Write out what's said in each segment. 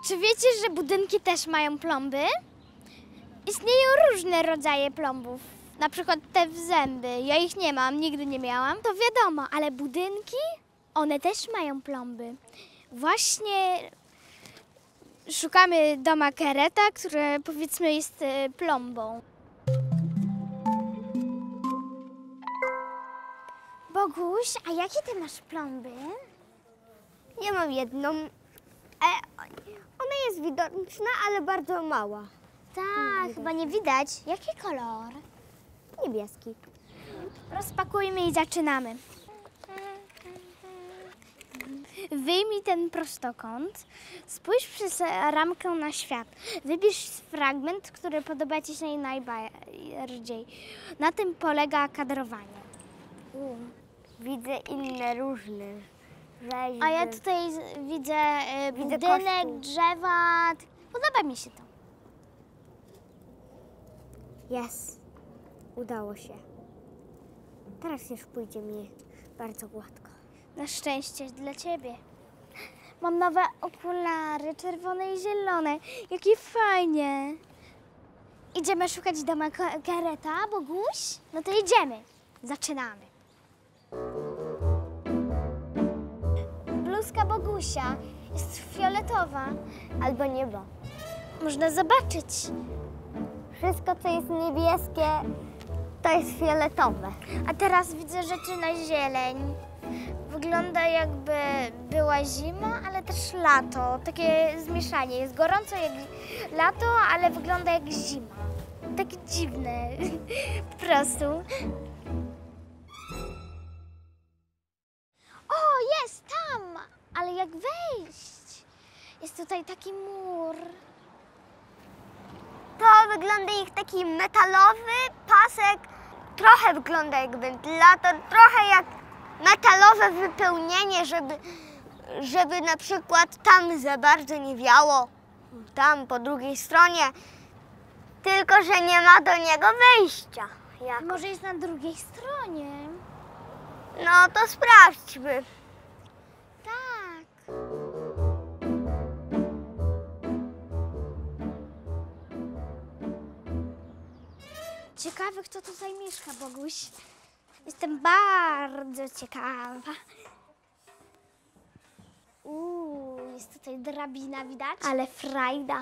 Czy wiecie, że budynki też mają plomby? Istnieją różne rodzaje plombów. Na przykład te w zęby. Ja ich nie mam, nigdy nie miałam. To wiadomo, ale budynki, one też mają plomby. Właśnie szukamy doma Kereta, które powiedzmy jest plombą. Boguś, a jakie ty masz plomby? Ja mam jedną. Ona jest widoczna, ale bardzo mała. Tak, chyba nie widać. Jaki kolor? Niebieski. Rozpakujmy i zaczynamy. Wyjmij ten prostokąt, spójrz przez ramkę na świat. Wybierz fragment, który podoba ci się najbardziej. Na tym polega kadrowanie. Widzę inne różne rzeźby. A ja tutaj widzę budynek, kościół. drzewa. Podoba mi się to. Jest. Udało się. Teraz już pójdzie mi bardzo gładko. Na szczęście dla ciebie. Mam nowe okulary, czerwone i zielone. Jakie fajnie. Idziemy szukać doma Kereta, Boguś? No to idziemy. Zaczynamy. Bluzka Bogusia jest fioletowa. Albo niebo. Można zobaczyć. Wszystko, co jest niebieskie, to jest fioletowe. A teraz widzę rzeczy na zieleń. Wygląda jakby była zima, ale też lato. Takie zmieszanie. Jest gorąco jak lato, ale wygląda jak zima. Takie dziwne. Po prostu. O, jest tam! Ale jak wejść? Jest tutaj taki mur. To wygląda jak taki metalowy pasek. Trochę wygląda jak wentylator, trochę jak metalowe wypełnienie, żeby na przykład tam za bardzo nie wiało. Tam po drugiej stronie. Tylko że nie ma do niego wejścia. Może jest na drugiej stronie. No to sprawdźmy. Tak. Ciekawe, kto tutaj mieszka, Boguś. Jestem bardzo ciekawa. Jest tutaj drabina, widać? Ale frajda.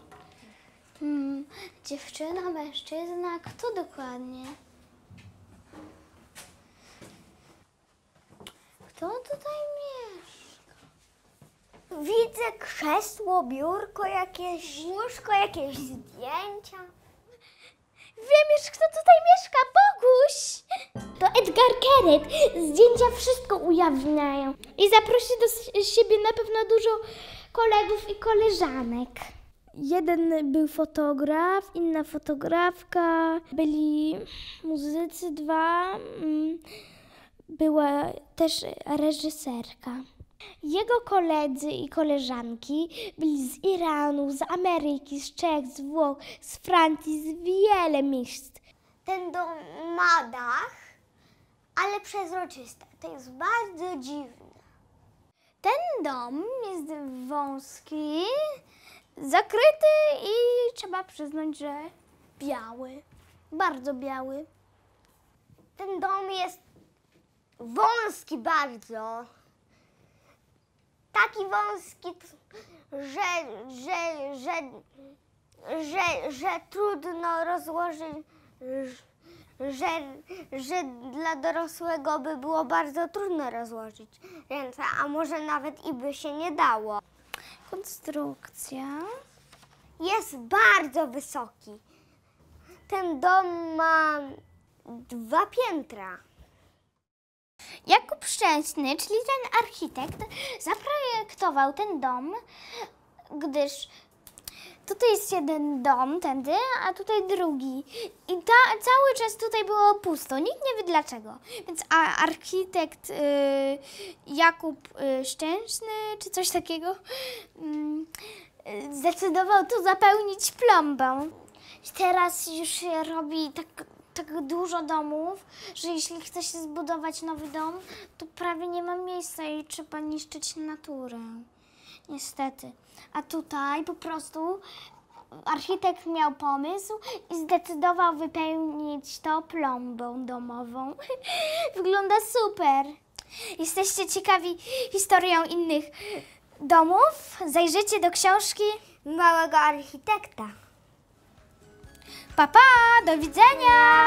Dziewczyna, mężczyzna, kto dokładnie? Kto tutaj mieszka? Widzę krzesło, biurko jakieś, łóżko, jakieś zdjęcia. Wiem już, kto tutaj mieszka, Boguś! To Edgar Keret. Zdjęcia wszystko ujawniają. I zaprosi do siebie na pewno dużo kolegów i koleżanek. Jeden był fotograf, inna fotografka, byli muzycy dwa, była też reżyserka. Jego koledzy i koleżanki byli z Iranu, z Ameryki, z Czech, z Włoch, z Francji, z wiele miejsc. Ten dom ma dach, ale przezroczyste. To jest bardzo dziwne. Ten dom jest wąski, zakryty i trzeba przyznać, że biały. Bardzo biały. Ten dom jest wąski bardzo. Taki wąski, że trudno rozłożyć, że dla dorosłego by było bardzo trudno rozłożyć ręce, a może nawet i by się nie dało. Konstrukcja. Jest bardzo wysoki. Ten dom ma 2 piętra. Jakub Szczęsny, czyli ten architekt, zaprojektował ten dom, gdyż tutaj jest jeden dom, tędy, a tutaj drugi. I cały czas tutaj było pusto. Nikt nie wie dlaczego. Więc architekt Jakub Szczęsny, czy coś takiego, zdecydował to zapełnić plombą. Teraz już się robi tak dużo domów, że jeśli chce się zbudować nowy dom, to prawie nie ma miejsca i trzeba niszczyć naturę. Niestety. A tutaj po prostu architekt miał pomysł i zdecydował wypełnić to plombą domową. Wygląda super. Jesteście ciekawi historią innych domów? Zajrzyjcie do książki Małego architekta. Pa, pa, do widzenia!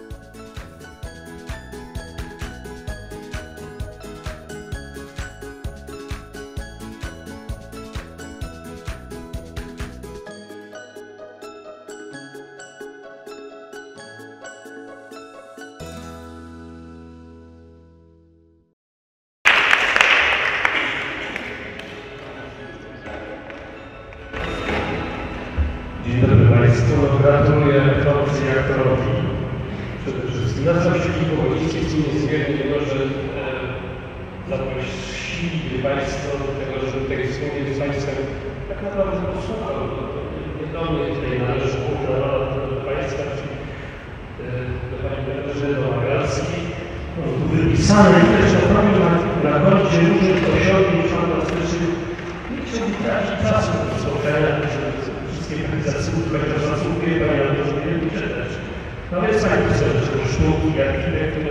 Dzień dobry Państwu. Gratuluję produkcji i aktorowi. Przede wszystkim nazywam się Filip Bogodziński, co niezmiernie nie może zaprosili Państwo do tego, żeby tutaj wspólnie z Państwem tak naprawdę posłuchał. Nie do mnie tutaj należy główna rola do Państwa, czyli do Pani Katarzyny Domagackiej. Tu wypisane i też opowiem na koncie różnych osiągnięć fantastycznych. Nie chciałbym tracić czasu do słuchania, wszystkie zasługi, chociaż zasługuje Pani na to, żeby je czytać. No więc Pani pisarze sztuki, architektury,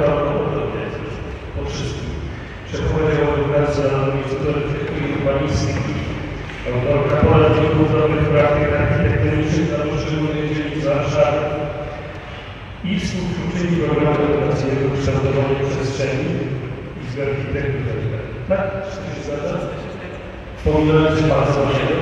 o wszystkim. Przeprowadziła pracę na Instytucie Architektury i Urbanistyki, autorka poradników nowych praktyk architektonicznych dla poszczególnych dzielnic Warszawy i współtwórczyni programu edukacyjnego kształtowania przestrzeni i z architektury. Tak? Czy to się zgadza? Wspominając bardzo ważnego.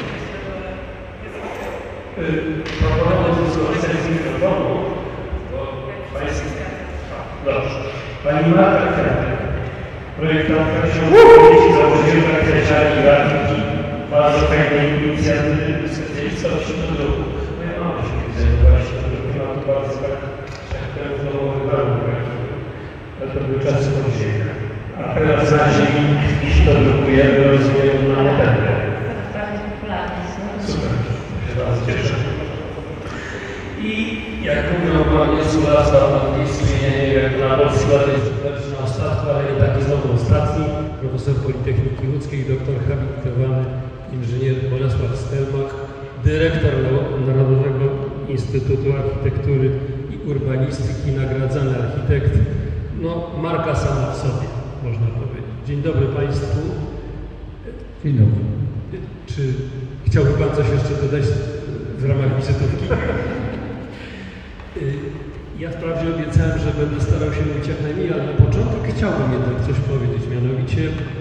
Proponując skorzystać z mikrofonu, bo Państwo... Dobrze. Pani Marta Kwiatek, projektantka książki, założycielka Kwieciarki Grafiki, bardzo fajnej inicjatywy, specjalista od druku. Moja mama się zajmowała się tym klimatu bardzo tak w domowych warunkach. Ale to były czasy podziemia. A teraz na ziemi dziś to drukujemy, rozumiem, na motęgę. Super. Bardzo cieszę. I jak mówią, Panie Sulasa, istnienie jak na Polsce na ostatku, ale i taki znowu ostatni, profesor Politechniki Łódzkiej, doktor habilitowany inżynier Bolesław Stelmach, dyrektor Narodowego Instytutu Architektury i Urbanistyki, nagradzany architekt, no marka sama w sobie, można powiedzieć. Dzień dobry Państwu. Dzień dobry. Czy chciałby Pan coś jeszcze dodać w ramach wizytówki? Ja wprawdzie obiecałem, że będę starał się mówić jak najmniej, ale na początek chciałbym jednak coś powiedzieć. Mianowicie,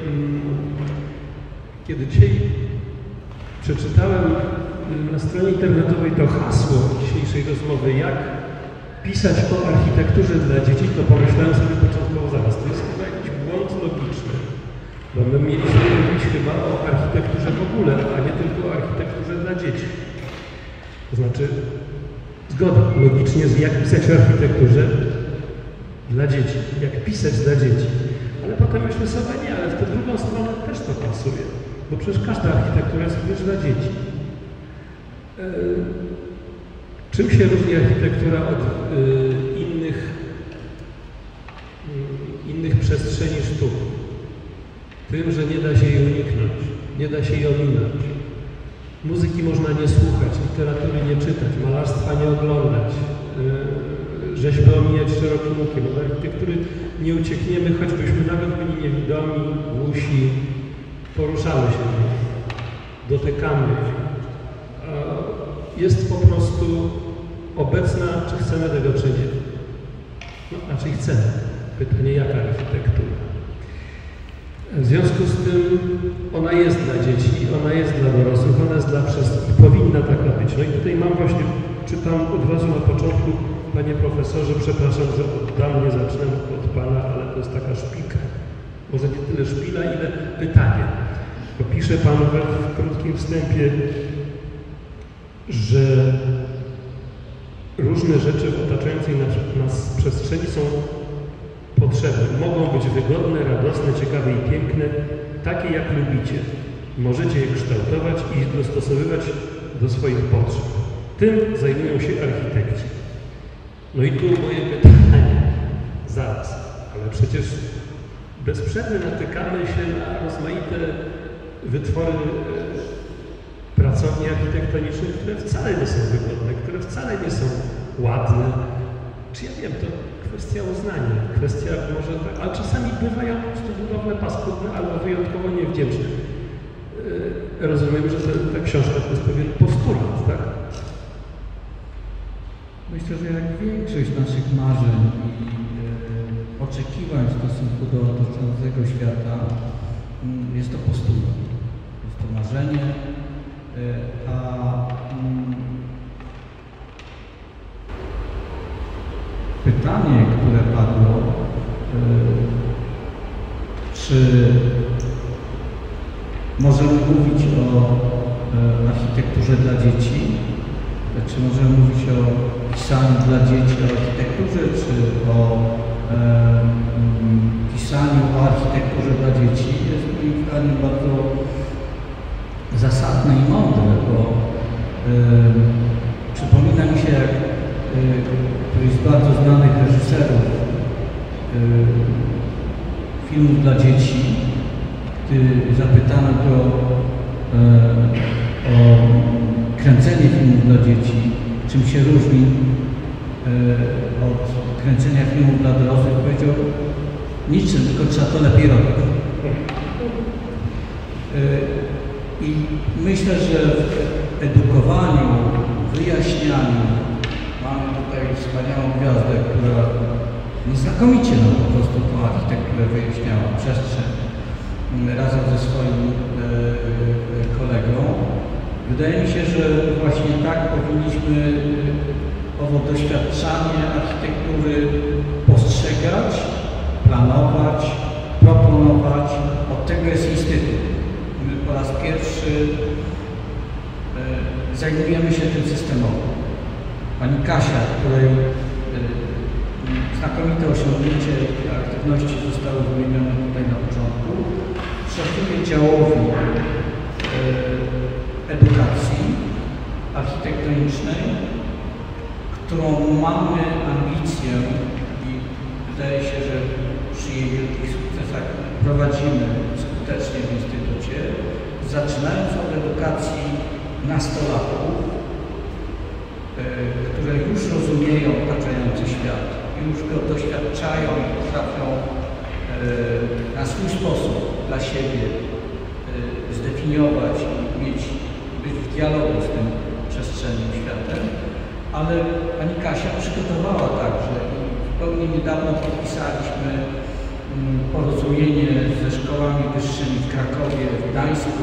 kiedy dzisiaj przeczytałem na stronie internetowej to hasło dzisiejszej rozmowy, jak pisać o architekturze dla dzieci, to pomyślałem sobie początkowo zaraz, to jest chyba jakiś błąd logiczny. Bo my mieliśmy mówić chyba o architekturze w ogóle, a nie tylko o architekturze dla dzieci. To znaczy, zgoda, logicznie, jak pisać o architekturze dla dzieci, jak pisać dla dzieci. Ale potem myślę sobie, nie, ale w tę drugą stronę też to pasuje, bo przecież każda architektura jest również dla dzieci. Czym się różni architektura od innych przestrzeni sztuk? Tym, że nie da się jej uniknąć, nie da się jej ominąć. Muzyki można nie słuchać, literatury nie czytać, malarstwa nie oglądać, rzeźby omijać szerokim łukiem. Od architektury nie uciekniemy, choćbyśmy nawet byli niewidomi, głusi, poruszamy się, dotykamy. Jest po prostu obecna, czy chcemy tego, czy nie. No, raczej chcemy. Pytanie, jaka architektura? W związku z tym ona jest dla dzieci, ona jest dla dorosłych, ona jest dla wszystkich. Powinna taka być. No i tutaj mam właśnie, czytam od razu na początku, panie profesorze, przepraszam, że ode mnie zacznę od pana, ale to jest taka szpilka. Może nie tyle szpila, ile pytanie. Bo pisze pan w krótkim wstępie, że różne rzeczy w otaczającej nas przestrzeni są potrzebne. Mogą być wygodne, radosne, ciekawe i piękne, takie jak lubicie. Możecie je kształtować i dostosowywać do swoich potrzeb. Tym zajmują się architekci. No i tu moje pytanie. Zaraz. Ale przecież bezprzerwnie natykamy się na rozmaite wytwory pracowni architektonicznych, które wcale nie są wygodne, które wcale nie są ładne. Czy ja wiem, to kwestia uznania, kwestia może, ale czasami bywają po prostu budowle paskudne albo wyjątkowo niewdzięczne. Rozumiem, że ta książka to jest pewien postulat, tak? Myślę, że jak większość naszych marzeń i oczekiwań w stosunku do otaczającego świata, jest to postulat. Jest to marzenie, pytanie, które padło, czy możemy mówić o architekturze dla dzieci, czy możemy mówić o pisaniu dla dzieci o architekturze, czy o pisaniu o architekturze dla dzieci, jest moim zdaniem bardzo zasadne i mądre, bo przypomina mi się, jak któryś z bardzo znanych reżyserów filmów dla dzieci, gdy zapytano go o kręcenie filmów dla dzieci, czym się różni od kręcenia filmów dla dorosłych, powiedział: niczym, tylko trzeba to lepiej robić. I myślę, że w edukowaniu, wyjaśnianiu mamy tutaj wspaniałą gwiazdę, która znakomicie nam po prostu tą architekturę wyjaśniała, przestrzeń, razem ze swoim kolegą. Wydaje mi się, że właśnie tak powinniśmy owo doświadczanie architektury postrzegać, planować, proponować. Od tego jest Instytut. My po raz pierwszy zajmujemy się tym systemowo. Pani Kasia, której znakomite osiągnięcie i aktywności zostały wymienione tutaj na początku, szefuje działowi edukacji architektonicznej, którą mamy ambicję i wydaje się, że przy jej wielkich sukcesach prowadzimy skutecznie w Instytucie, zaczynając od edukacji nastolatków, które już rozumieją otaczający świat, już go doświadczają i potrafią na swój sposób dla siebie zdefiniować i być w dialogu z tym przestrzennym światem, ale pani Kasia przygotowała także i zupełnie niedawno podpisaliśmy porozumienie ze szkołami wyższymi w Krakowie, w Gdańsku,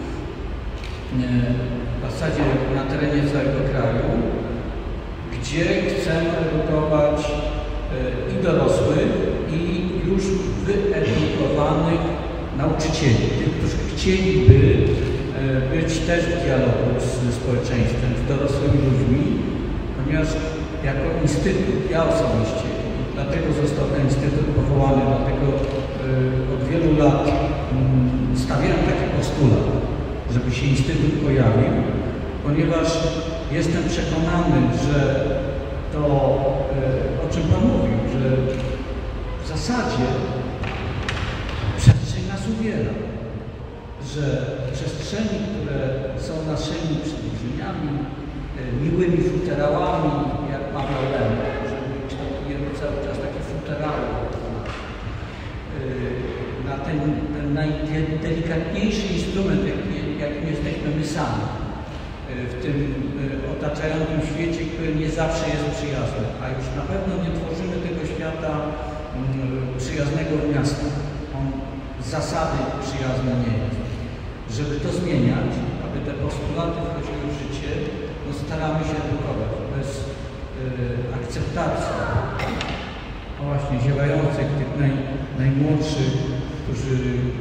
w zasadzie na terenie całego kraju, gdzie chcemy edukować i dorosłych, i już wyedukowanych nauczycieli, tych, którzy chcieliby być też w dialogu ze społeczeństwem, z dorosłymi ludźmi, ponieważ jako instytut, ja osobiście, dlatego został ten instytut powołany, dlatego od wielu lat stawiałem taki postulat, żeby się instytut pojawił, ponieważ jestem przekonany, że to, o czym Pan mówił, że w zasadzie przestrzeń nas uwiera, że przestrzenie, które są naszymi przybliżeniami, miłymi futerałami, jak mawiał Lem, że my kształtujemy cały czas takie futerały na ten najdelikatniejszy instrument, jakim jesteśmy my sami w tym otaczającym świecie, który nie zawsze jest przyjazny, a już na pewno nie tworzymy tego świata przyjaznego w miastach. On z zasady przyjazny nie jest. Żeby to zmieniać, aby te postulaty wchodziły w życie, no staramy się edukować bez akceptacji no właśnie ziewających, tych najmłodszych, którzy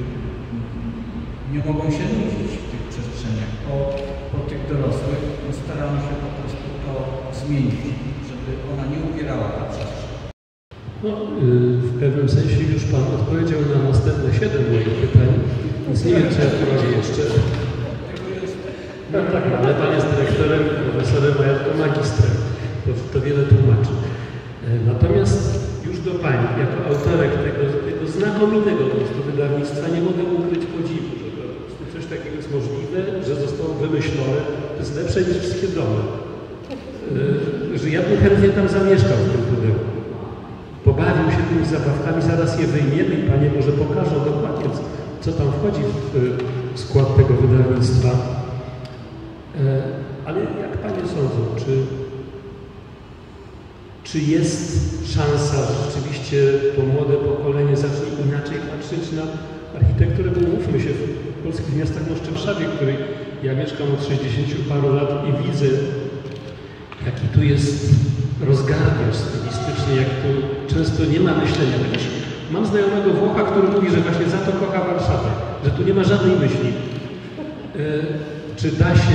nie mogą się nudzić w tych przestrzeniach. Po tych dorosłych no staramy się po prostu to zmienić, żeby ona nie upierała ta przestrzeń. No, w pewnym sensie już Pan odpowiedział na następne 7 moich pytań, więc nie wiem, czy ja tu robię jeszcze. No tak, ale Pan jest dyrektorem, profesorem, a ja tylko magistrem. To wiele tłumaczy. Natomiast już do Pani, jako autorek tego znakomitego po prostu wydawnictwa, nie mogę ukryć podziwu, że to coś takiego jest możliwe, że zostało wymyślone, to jest lepsze niż wszystkie domy. Że ja bym chętnie tam zamieszkał w tym pudełku. Pobawił się tymi zabawkami, zaraz je wyjmiemy i Panie może pokażą dokładnie, co tam wchodzi w skład tego wydawnictwa. Ale jak Panie sądzą, czy jest szansa, że rzeczywiście to młode pokolenie zacznie inaczej patrzeć na architekturę? Bo mówmy się, w polskich miastach, no w Warszawie, w której ja mieszkam od 60 paru lat i widzę, jaki tu jest rozgardiasz stylistyczny, jak tu często nie ma myślenia. Chociaż mam znajomego Włocha, który mówi, że właśnie za to kocha Warszawę, że tu nie ma żadnej myśli. Czy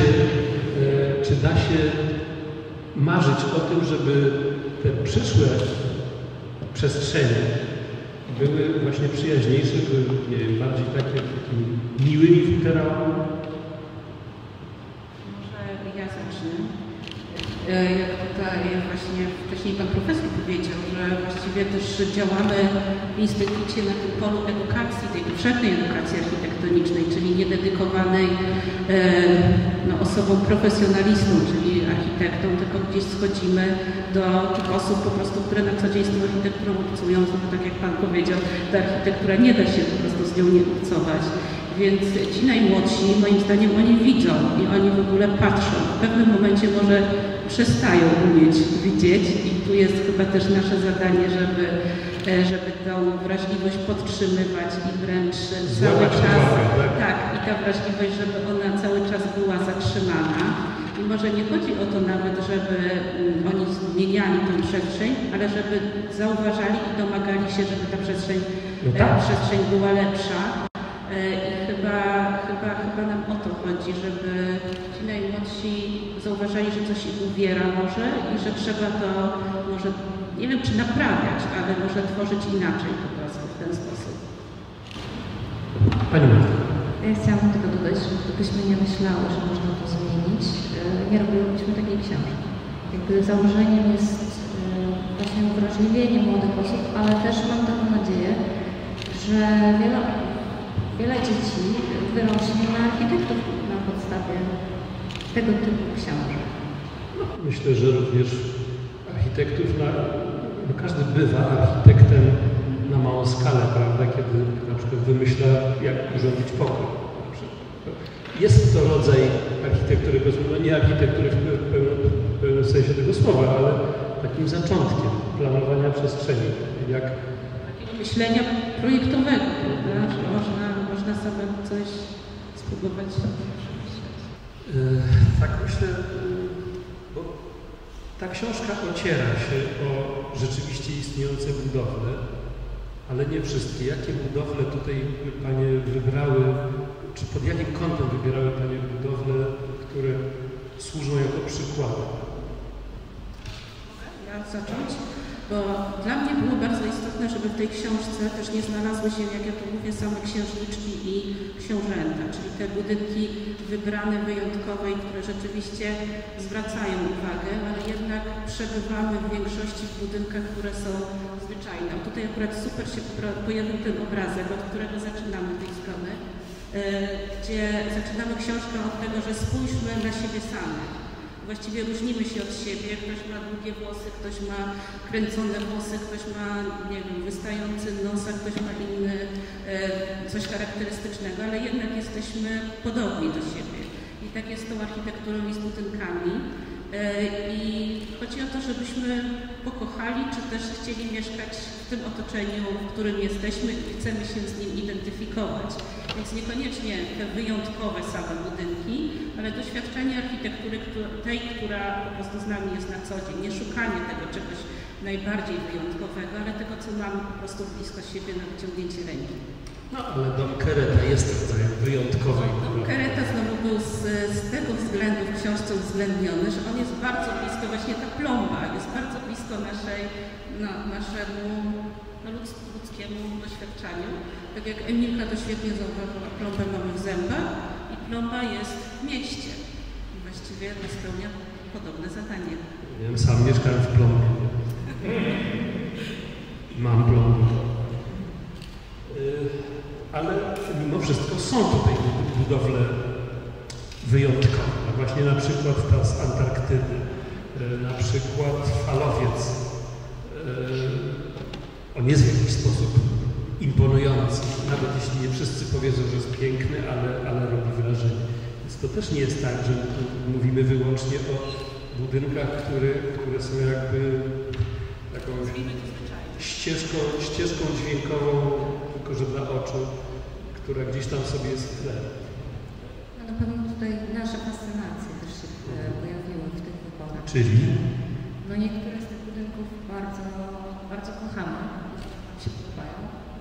da się marzyć o tym, żeby te przyszłe przestrzenie były właśnie przyjaźniejsze, były, nie wiem, bardziej takie takimi miłymi futerałami? Może ja zacznę. Jak tutaj właśnie wcześniej Pan Profesor powiedział, że właściwie też działamy w Instytucie na tym polu edukacji, tej powszechnej edukacji architektonicznej, czyli niededykowanej osobom profesjonalistom, czyli architektom, tylko gdzieś schodzimy do tych osób po prostu, które na co dzień z tą architekturą obcują, no tak jak Pan powiedział, ta architektura nie da się po prostu z nią nie obcować. Więc ci najmłodsi, moim zdaniem, oni widzą i oni w ogóle patrzą. W pewnym momencie może przestają umieć widzieć i tu jest chyba też nasze zadanie, żeby tą wrażliwość podtrzymywać i wręcz cały czas, tak, i ta wrażliwość, żeby ona cały czas była zatrzymana. I może nie chodzi o to nawet, żeby oni zmieniali tę przestrzeń, ale żeby zauważali i domagali się, żeby ta przestrzeń była lepsza. I chyba nam o to chodzi, żeby ci najmłodsi zauważali, że coś ich uwiera może i że trzeba to może, nie wiem czy naprawiać, ale może tworzyć inaczej po prostu w ten sposób. Pani Marta. Ja chciałam tylko dodać, że gdybyśmy nie myślały, że można to zmienić, nie robiłybyśmy takiej książki. Jakby założeniem jest właśnie uwrażliwienie młodych osób, ale też mam taką nadzieję, że wiele dzieci wyrośnie na architektów na podstawie tego typu książek. Myślę, że również architektów, każdy bywa architektem na małą skalę, prawda, kiedy na przykład wymyśla, jak urządzić pokój. Jest to rodzaj architektury, no nie architektury w pełnym sensie tego słowa, ale takim zaczątkiem planowania przestrzeni. Takiego myślenia projektowego, prawda? Że można sobie coś spróbować. Tak myślę, bo ta książka ociera się o rzeczywiście istniejące budowle, ale nie wszystkie. Jakie budowle tutaj Panie wybrały, czy pod jakim kątem wybierały Panie budowle, które służą jako przykłady? Mogę ja zacząć? Bo dla mnie było bardzo istotne, żeby w tej książce też nie znalazły się, jak ja to mówię, same księżniczki i książęta, czyli te budynki wybrane, wyjątkowe i które rzeczywiście zwracają uwagę, ale jednak przebywamy w większości w budynkach, które są zwyczajne. Tutaj akurat super się pojawił ten obrazek, od którego zaczynamy tej strony, gdzie zaczynamy książkę od tego, że spójrzmy na siebie same. Właściwie różnimy się od siebie, ktoś ma długie włosy, ktoś ma kręcone włosy, ktoś ma, nie wiem, wystający nos, a ktoś ma inny, coś charakterystycznego, ale jednak jesteśmy podobni do siebie. I tak jest z tą architekturą i z budynkami. I chodzi o to, żebyśmy pokochali, czy też chcieli mieszkać w tym otoczeniu, w którym jesteśmy i chcemy się z nim identyfikować. Więc niekoniecznie te wyjątkowe same budynki, ale doświadczenie architektury tej, która po prostu z nami jest na co dzień. Nie szukanie tego czegoś najbardziej wyjątkowego, ale tego, co mamy po prostu blisko siebie na wyciągnięcie ręki. No, ale dom Kereta jest rodzajem wyjątkowej. Dom Kereta znowu był z tego względu w książce uwzględniony, że on jest bardzo blisko, właśnie ta plomba jest bardzo blisko naszemu ludzkiemu doświadczeniu. Tak jak Emilka to świetnie zauważyła, plombę mamy w zębach i plomba jest w mieście. I właściwie spełnia podobne zadanie. Ja sam mieszkałem w plombie. Mam plombę. ale mimo wszystko są tutaj budowle wyjątkowe. Właśnie na przykład ta z Antarktydy, na przykład falowiec. On jest w jakiś sposób imponujący. Nawet jeśli nie wszyscy powiedzą, że jest piękny, ale robi wrażenie. Więc to też nie jest tak, że mówimy wyłącznie o budynkach, które są jakby taką ścieżką dźwiękową, tylko że dla oczu, która gdzieś tam sobie jest w tle. No na pewno tutaj nasze fascynacje też się pojawiły w tych wyborach. Czyli? No niektóre z tych budynków bardzo, bardzo kochamy, nam się podobają.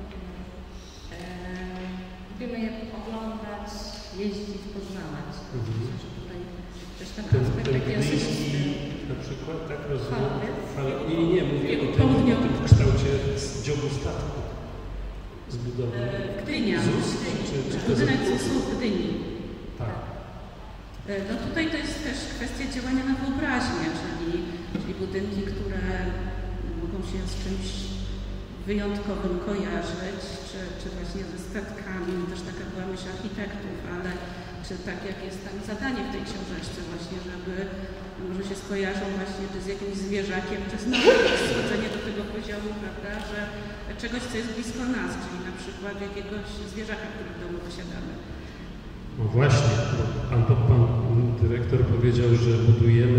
Lubimy je oglądać, jeździć, poznawać. Myślę, że tutaj też ten aspekt taki osobisty. Na przykład, tak rozumiem? Falowiec? Nie, mówię o tym w kształcie dziobu statku zbudowany. Gdynia. ZUS? Budynek ZUS-u w Gdyni. Tak. No tutaj to jest też kwestia działania na wyobraźnię, czyli budynki, które mogą się z czymś wyjątkowym kojarzyć, czy właśnie ze statkami. Też taka była myśl architektów, ale czy tak jak jest tam zadanie w tej książeczce właśnie, żeby może się skojarzą właśnie czy z jakimś zwierzakiem, czy znowu schodzenie do tego poziomu, prawda, że czegoś, co jest blisko nas, czyli na przykład jakiegoś zwierzaka, który w domu posiadamy. No właśnie, pan dyrektor powiedział, że budujemy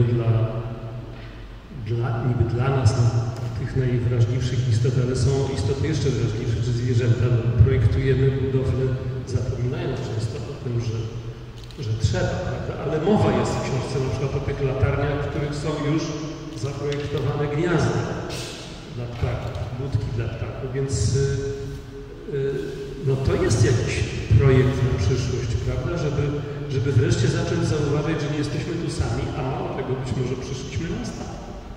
niby dla nas, tych najwrażliwszych istot, ale są istoty jeszcze wrażliwsze, czy zwierzęta. No, projektujemy budowlę, zapominając często o tym, że trzeba, prawda? Ale mowa jest w książce na przykład o tych latarniach, w których są już zaprojektowane gniazda dla ptaków, budki dla ptaków, więc no to jest jakiś projekt na przyszłość, prawda? Żeby wreszcie zacząć zauważyć, że nie jesteśmy tu sami, a mało tego, być może przyszliśmy na stałe.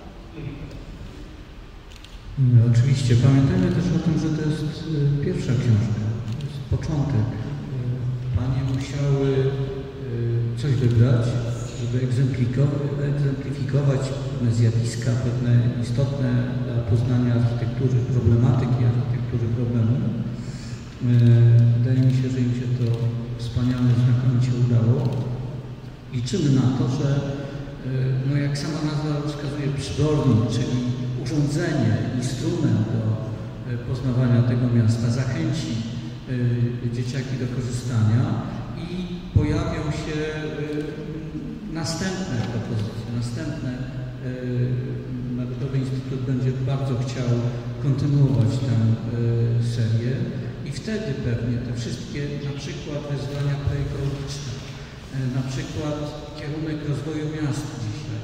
Oczywiście. Pamiętajmy też o tym, że to jest pierwsza książka, to jest początek. Panie musiały coś wybrać, żeby egzemplifikować pewne zjawiska, pewne istotne dla poznania architektury, problematyki architektury problemu. Wydaje mi się, że im się to wspaniale, znakomicie udało. Liczymy na to, że no jak sama nazwa wskazuje, przybornik, czyli urządzenie, instrument do poznawania tego miasta zachęci dzieciaki do korzystania i pojawią się następne propozycje, Narodowy Instytut będzie bardzo chciał kontynuować tę serię i wtedy pewnie te wszystkie na przykład wyzwania proekologiczne, na przykład kierunek rozwoju miast dzisiaj,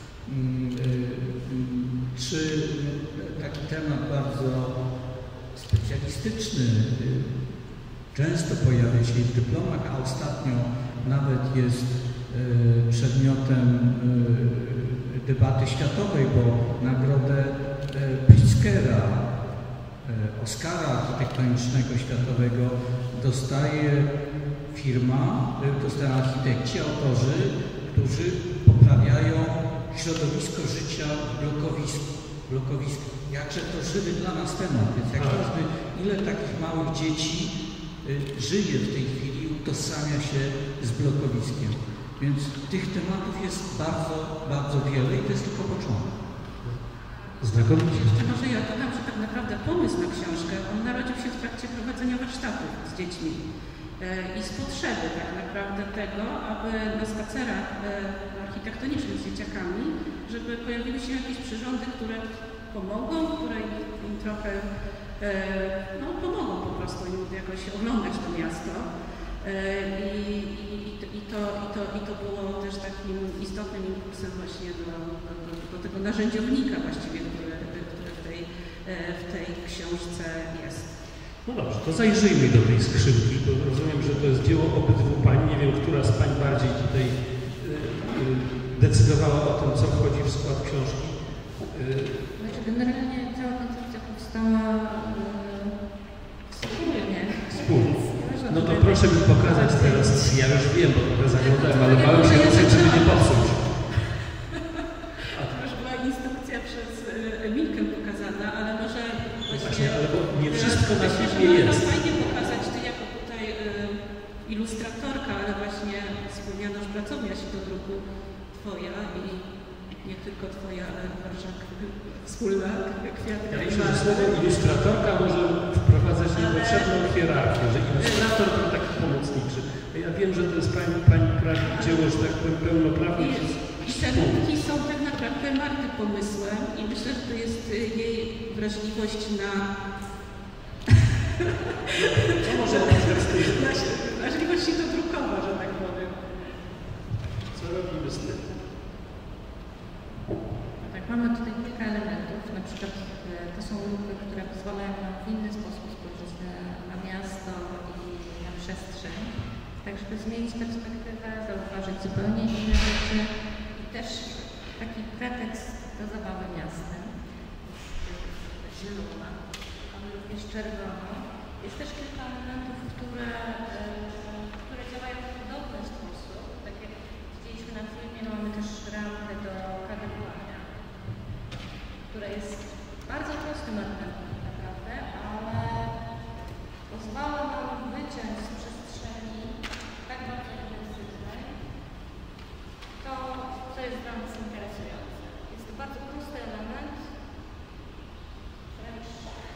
czy taki temat bardzo specjalistyczny, często pojawia się w dyplomach, a ostatnio nawet jest przedmiotem debaty światowej, bo nagrodę Pritzkera, Oscara architektonicznego światowego dostaje dostają architekci, autorzy, którzy poprawiają środowisko życia w blokowisku. Jakże to żywy dla nas temat, więc jak każdy, ile takich małych dzieci żyje w tej chwili, utożsamia się z blokowiskiem. Więc tych tematów jest bardzo, bardzo wiele i to jest tylko początek. Znakomicie. Jeszcze może ja dodam, że tak naprawdę pomysł na książkę, on narodził się w trakcie prowadzenia warsztatów z dziećmi i z potrzeby tak naprawdę tego, aby na spacerach architektonicznych z dzieciakami, żeby pojawiły się jakieś przyrządy, które pomogą, które im trochę pomogą po prostu im jakoś oglądać to miasto. I to było też takim istotnym impulsem właśnie do tego narzędziownika właściwie, który w tej książce jest. No dobrze, to zajrzyjmy do tej skrzynki, bo rozumiem, że to jest dzieło obydwu pań. Nie wiem, która z pań bardziej tutaj decydowała o tym, co wchodzi w skład książki. Znaczy generalnie cała koncepcja powstała wspólnie. No to proszę mi pokazać teraz, ja już wiem, bo trochę zaglądałem, ale bałem się ręce, żeby nie popsuć. To już była instrukcja przez Emilkę pokazana, ale może właśnie ale bo nie wszystko na filmie jest. Fajnie pokazać, ty jako pracownia się do druku Twoja i nie tylko Twoja, ale Wasza wspólna kwiatka. Ja myślę, że słowo ilustratorka może wprowadzać niepotrzebną hierarchię, że ilustrator to taki pomocniczy. Ja wiem, że to jest pani Krawik dzieło, że tak powiem, pełnoprawne. I te nutki są tak naprawdę Marty pomysłem i myślę, że to jest jej wrażliwość na... Co może wrażliwość się dodrukowa, że tak powiem. Co robimy z tym? Tak, mamy tutaj kilka elementów, na przykład to są lupy, które pozwalają nam w inny sposób spojrzeć na miasto i na przestrzeń, tak żeby zmienić perspektywę, zauważyć zupełnie inne rzeczy i też taki pretekst do zabawy miastem. Zielona, mamy również czerwono. Jest też kilka elementów, które działają w podobny sposób. Tak jak widzieliśmy na filmie, no mamy też ramkę do kaderowania, która jest bardzo prostym elementem tak naprawdę, ale pozwala nam wyciąć z przestrzeni tak bardzo intensywnej to, co jest dla nas interesujące. Jest to bardzo prosty element, wręcz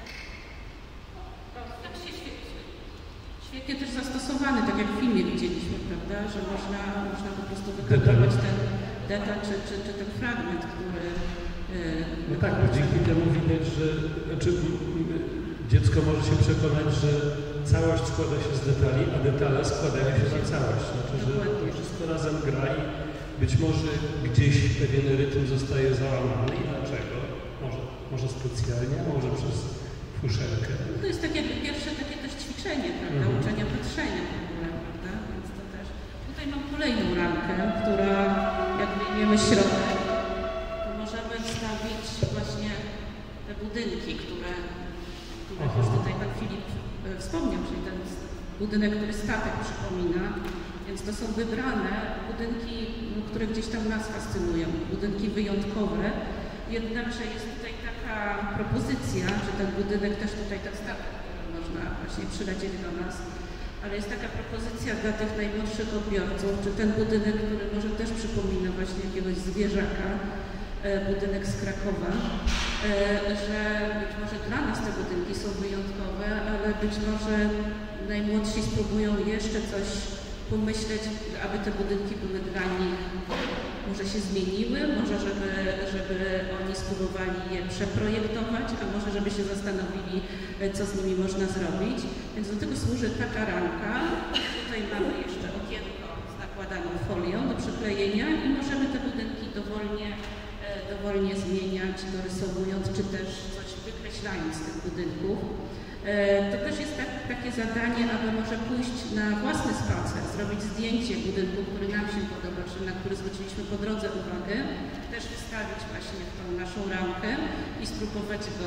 tak się Świetnie też zastosowany, tak jak w filmie widzieliśmy, prawda, że można po prostu wykadrować ten detal czy ten fragment, który... No tak, bo dzięki temu widać, że dziecko może się przekonać, że całość składa się z detali, a detale składają się na całość. Znaczy, że to wszystko razem gra i być może gdzieś pewien rytm zostaje załamany. I dlaczego? Może specjalnie, może przez fuszerkę. To jest takie pierwsze takie też ćwiczenie, prawda, uczenia patrzenia w ogóle, prawda, więc to też. Tutaj mam kolejną ramkę, która jak wyjmiemy środek, to możemy wstawić właśnie te budynki, które już tutaj pan Filip wspomniał, czyli ten budynek, który statek przypomina, więc to są wybrane budynki, które gdzieś tam nas fascynują, budynki wyjątkowe, jednakże jest tutaj taka propozycja, że ten budynek, też tutaj ten statek, który można właśnie przylecieć do nas, ale jest taka propozycja dla tych najmłodszych odbiorców, czy ten budynek, który może też przypomina właśnie jakiegoś zwierzaka, budynek z Krakowa, że być może dla nas te budynki są wyjątkowe, ale być może najmłodsi spróbują jeszcze coś pomyśleć, aby te budynki były dla nich, może się zmieniły, może żeby oni spróbowali je przeprojektować, a może żeby się zastanowili, co z nimi można zrobić. Więc do tego służy taka ramka. Tutaj mamy jeszcze okienko z nakładaną folią do przyklejenia i możemy te budynki dowolnie zmieniać, dorysowując, czy też coś wykreślając z tych budynków. To też jest takie zadanie, aby może pójść na własny spacer, zrobić zdjęcie budynku, który nam się podoba, czy na który zwróciliśmy po drodze uwagę, też wstawić właśnie w tą naszą ramkę i spróbować go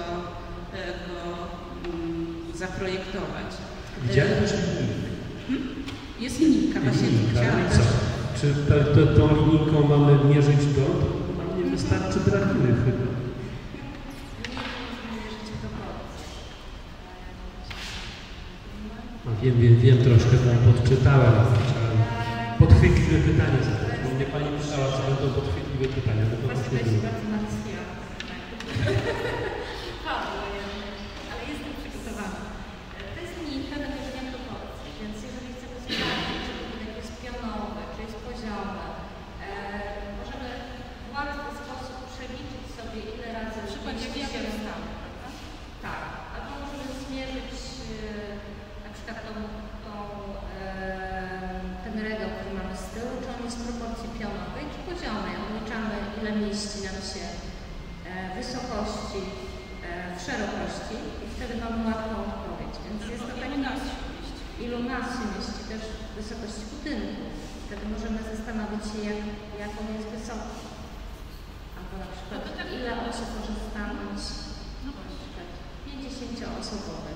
zaprojektować. Widziałem też linijkę. Jest linijka właśnie. Czy tą linijką mamy mierzyć dom? Nam nie wystarczy drabiny chyba. Wiem, troszkę tam podczytałem. Chciałem podchwytliwe pytanie zadać, bo mnie pani pytała, co będą podchwytliwe pytania. No to właśnie to jest bardzo Marcja. Ale jestem przygotowana. To jest linijka do mierzenia proporcji, więc jeżeli chcemy sprawdzić, czy budynek jest pionowy, czy jest poziomy, możemy w łatwy sposób przeliczyć sobie, ile razy się rozstawia. Tak, albo możemy zmierzyć na przykład ten regał, który mamy z tyłu, czy on jest w proporcji pionowej, czy poziomej. Odliczamy, ile mieści nam się wysokości, w szerokości i wtedy mamy łatwą odpowiedź. Więc jest to taki ilu nas się mieści, też wysokość budynku. Wtedy możemy zastanowić się, jak on jest wysoki. Albo na przykład, ile osób może stanąć, na przykład 50-osobowe.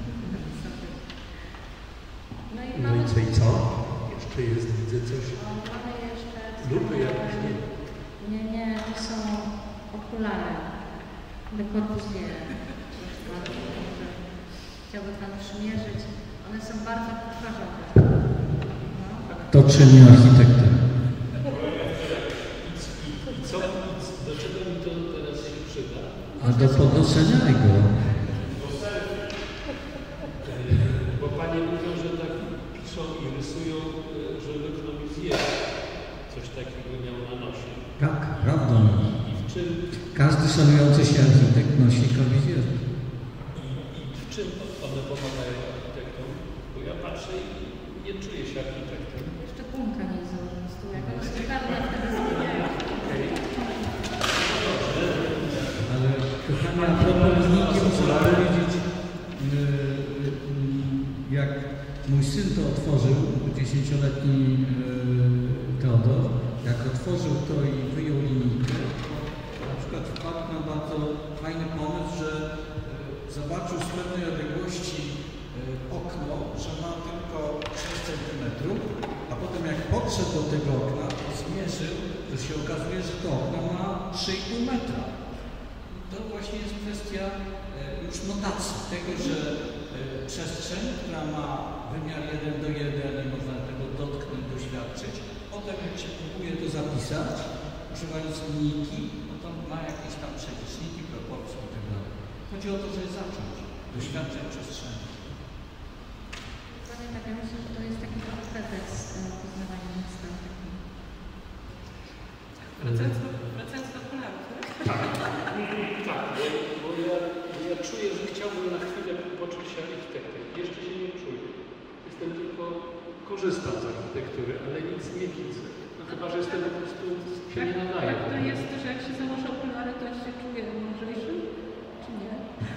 No i co? Jeszcze jest, widzę coś. Mamy jeszcze... Lupy jakieś, nie? Nie, to są okulary. De Corbusier. Chciałbym Pan przymierzyć. One są bardzo twarzowe. To czyni architektem. rysują, że Lyknowi zjeść coś takiego miał na nosie. Tak, prawdą. I w czym, Każdy szanujący się architekt nosi kowizjerkę. i w czym one pomagają architektom? Bo ja patrzę i nie czuję się architektem. Jeszcze punka nie założył z tyłu, jakaś czekadła wtedy zmieniają. Ale kochani, a propos linijki, muszę powiedzieć, jak mój syn to otworzył, 10-letni Teodor, jak otworzył to i wyjął linijkę, na przykład wpadł na bardzo fajny pomysł, że zobaczył z pewnej odległości okno, że ma tylko 6 cm, a potem jak podszedł do tego okna, to zmierzył, to się okazuje, że to okno ma 3,5 metra. To właśnie jest kwestia już notacji tego, że przestrzeń, która ma wymiar 1:1 i można tego dotknąć, doświadczyć, potem jak się próbuje to zapisać, używając linijki, no to ma jakieś tam przeliczniki, proporcje i tak dalej. Chodzi o to, żeby zacząć doświadczać przestrzeni. Dokładnie tak, ja myślę, że to jest taki trochę pretekst poznawania miasta. Wracając do okularów, tak? Tak, bo ja czuję, że chciałbym na chwilę poczuć się architektem. Jeszcze się nie czuję. Jestem tylko, korzystam z architektury, ale nic nie widzę. No chyba, że jestem po prostu, się nie nadaje. Tak, to jest to, że jak się założy okulary, to się czuje mądrzejszy, czy nie?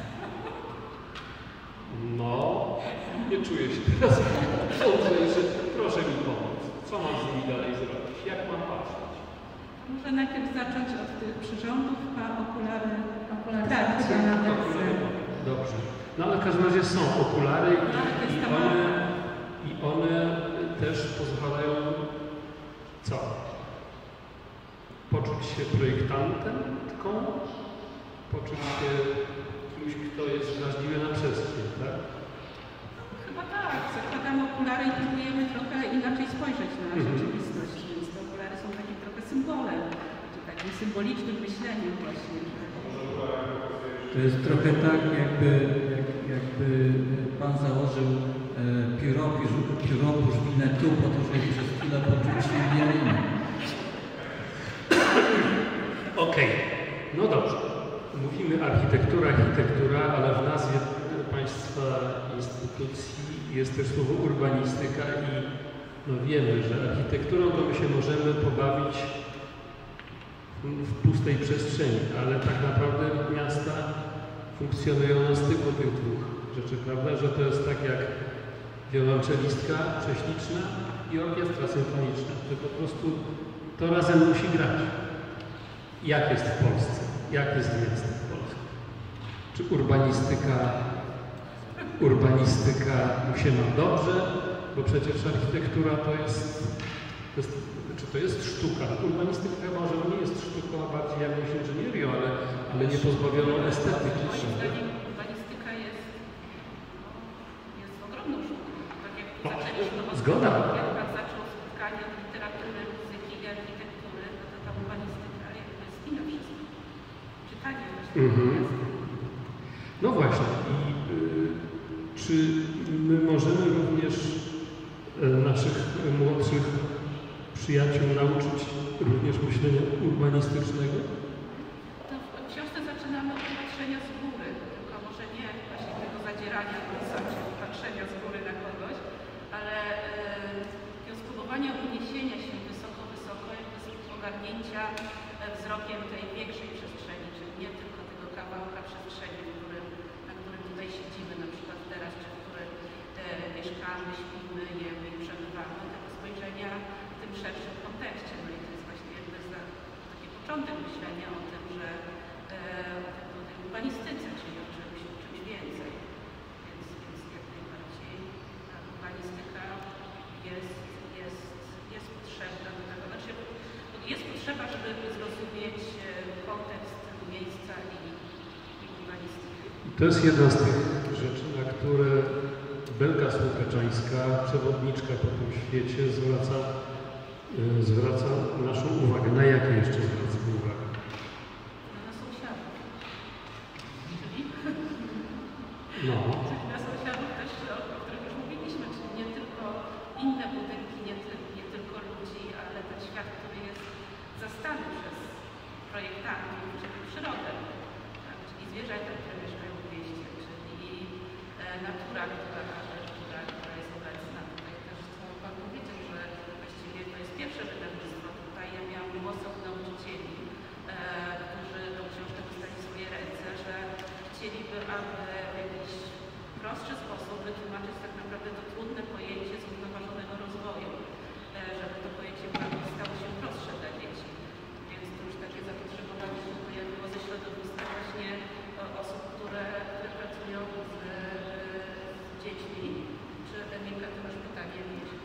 No, nie czuję się teraz mądrzejszy. Proszę mi pomóc. Co mam z nimi dalej zrobić? Jak mam patrzeć? Może najpierw zacząć od tych przyrządów, a okulary Tak, Dobrze. No ale w każdym razie są okulary i one też pozwalają co? Poczuć się projektantem, poczuć się kimś, kto jest wrażliwy na przestrzeń, tak? Chyba tak. Zakładamy okulary i próbujemy trochę inaczej spojrzeć na rzeczywistość, więc te okulary są takim trochę symbolem, czy takim symbolicznym myśleniem właśnie. To jest trochę tak, jakby Pan założył pióro purzwinę tu, po to, żeby przez chwilę poczuć się wieliny. Okej, no dobrze. Mówimy architektura, ale w nazwie Państwa instytucji jest też słowo urbanistyka i no wiemy, że architekturą to my się możemy pobawić w pustej przestrzeni, ale tak naprawdę miasta funkcjonują na styku tych dwóch rzeczy, prawda? Że to jest tak jak wiolonczelistka prześliczna i orkiestra symfoniczna, że po prostu to razem musi grać. Jak jest w Polsce? Jak jest w miastach polskich? Czy urbanistyka mu się ma dobrze? Bo przecież architektura to jest sztuka. Urbanistyka chyba może nie jest sztuką, a bardziej jakąś inżynierią, ale nie pozbawioną estetyki. Moim zdaniem urbanistyka jest ogromną sztuką. Tak jak zaczęliśmy Zgoda. Jak Pan zaczął spotkanie od literatury, muzyki i architektury, no to ta urbanistyka jakby spina wszystko. Czytanie właśnie. No właśnie. I czy my możemy również naszych młodszych przyjaciół nauczyć również myślenia urbanistycznego? To w książce zaczynamy od patrzenia z góry, tylko może nie właśnie tego zadzierania nosa, czyli patrzenia z góry na kogoś, ale spróbowania uniesienia się wysoko, jakby ogarnięcia wzrokiem tej większej przestrzeni, czyli nie tylko tego kawałka przestrzeni, na którym tutaj siedzimy, na przykład teraz, czy w którym mieszkamy, śpimy, jemy i przebywamy, tego spojrzenia w tym szerszym kontekście. No i to jest właśnie jakby taki początek myślenia o tym, że o tej urbanistyce, czyli o czymś więcej. Więc jak najbardziej ta urbanistyka jest potrzebna do tego. Znaczy, jest potrzeba, żeby zrozumieć kontekst miejsca i urbanistyki. To jest jedna z tych rzeczy, na które Belka Słupeczańska, przewodniczka po tym świecie, zwraca naszą uwagę. Na jakie jeszcze zwracamy uwagę? Na sąsiadów. Czyli? No. Czyli na sąsiadów też, o których już mówiliśmy, czyli nie tylko inne budynki, nie tylko ludzi, ale ten świat, który jest zastany przez projektantów, czyli przyrodę, tak? Czyli zwierzęta, które mieszkają w mieście, czyli natura, która jest obecna. Tutaj też chcę Pan powiedzieć, że właściwie to jest pierwsze wydawnictwo. Tutaj ja miałam głosów nauczycieli, którzy tą książkę dostali w swoje ręce, że chcieliby, aby w jakiś prostszy sposób wytłumaczyć tak naprawdę to trudne pojęcie zrównoważonego rozwoju, żeby to pojęcie stało się prostsze dla dzieci. Więc to już takie zapotrzebowanie się pojawiło ze środowiska właśnie osób, które pracują z dziećmi. Czy Emilka, ty masz pytanie?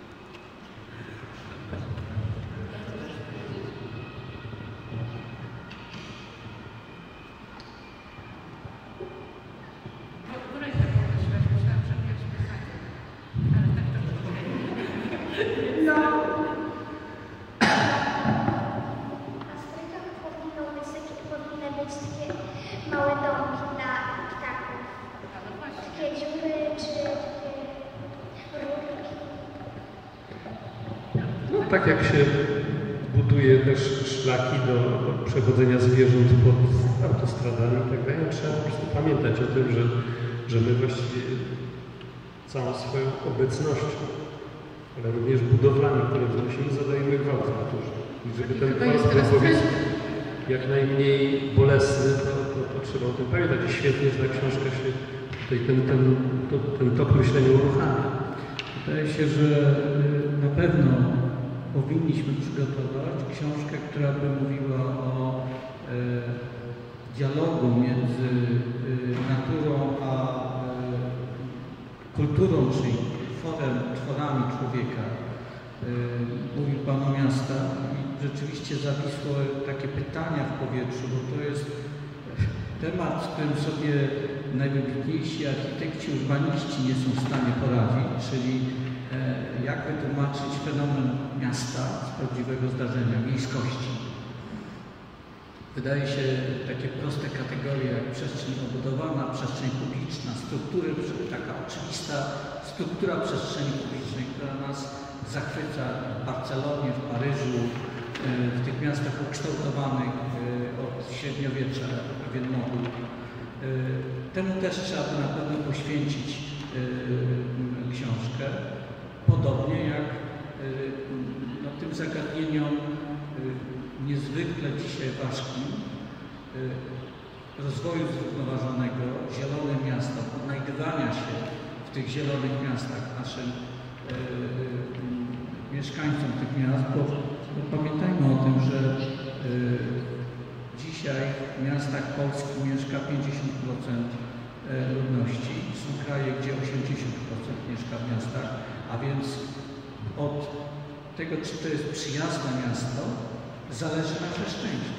Tak jak się buduje też szlaki do przechodzenia zwierząt pod autostradami i tak dalej, trzeba po prostu pamiętać o tym, że my właściwie całą swoją obecnością, ale również budowlami, które wnosimy, zadajemy gwałt w naturze. I żeby ten gwałt był, powiedzmy, jak najmniej bolesny, to trzeba o tym pamiętać. I świetnie, że ta książka się tutaj ten tok myślenia uruchamia. Wydaje się, że na pewno powinniśmy przygotować książkę, która by mówiła o dialogu między naturą a kulturą, czyli tworami człowieka. Mówił Pan o miastach i rzeczywiście zawisło takie pytania w powietrzu, bo to jest temat, z którym sobie najwybitniejsi architekci, urbaniści nie są w stanie poradzić, czyli jak wytłumaczyć fenomen miasta z prawdziwego zdarzenia, miejskości. Wydaje się takie proste kategorie jak przestrzeń obudowana, przestrzeń publiczna, struktury, taka oczywista struktura przestrzeni publicznej, która nas zachwyca w Barcelonie, w Paryżu, w tych miastach ukształtowanych od średniowiecza, pewien moduł. Temu też trzeba by na pewno poświęcić książkę. Podobnie jak tym zagadnieniom niezwykle dzisiaj ważkim rozwoju zrównoważonego, zielone miasta, odnajdywania się w tych zielonych miastach naszym mieszkańcom tych miast, bo pamiętajmy o tym, że dzisiaj w miastach Polski mieszka 50% ludności. Są kraje, gdzie 80% mieszka w miastach, a więc od tego, czy to jest przyjazne miasto, zależy nasze szczęście.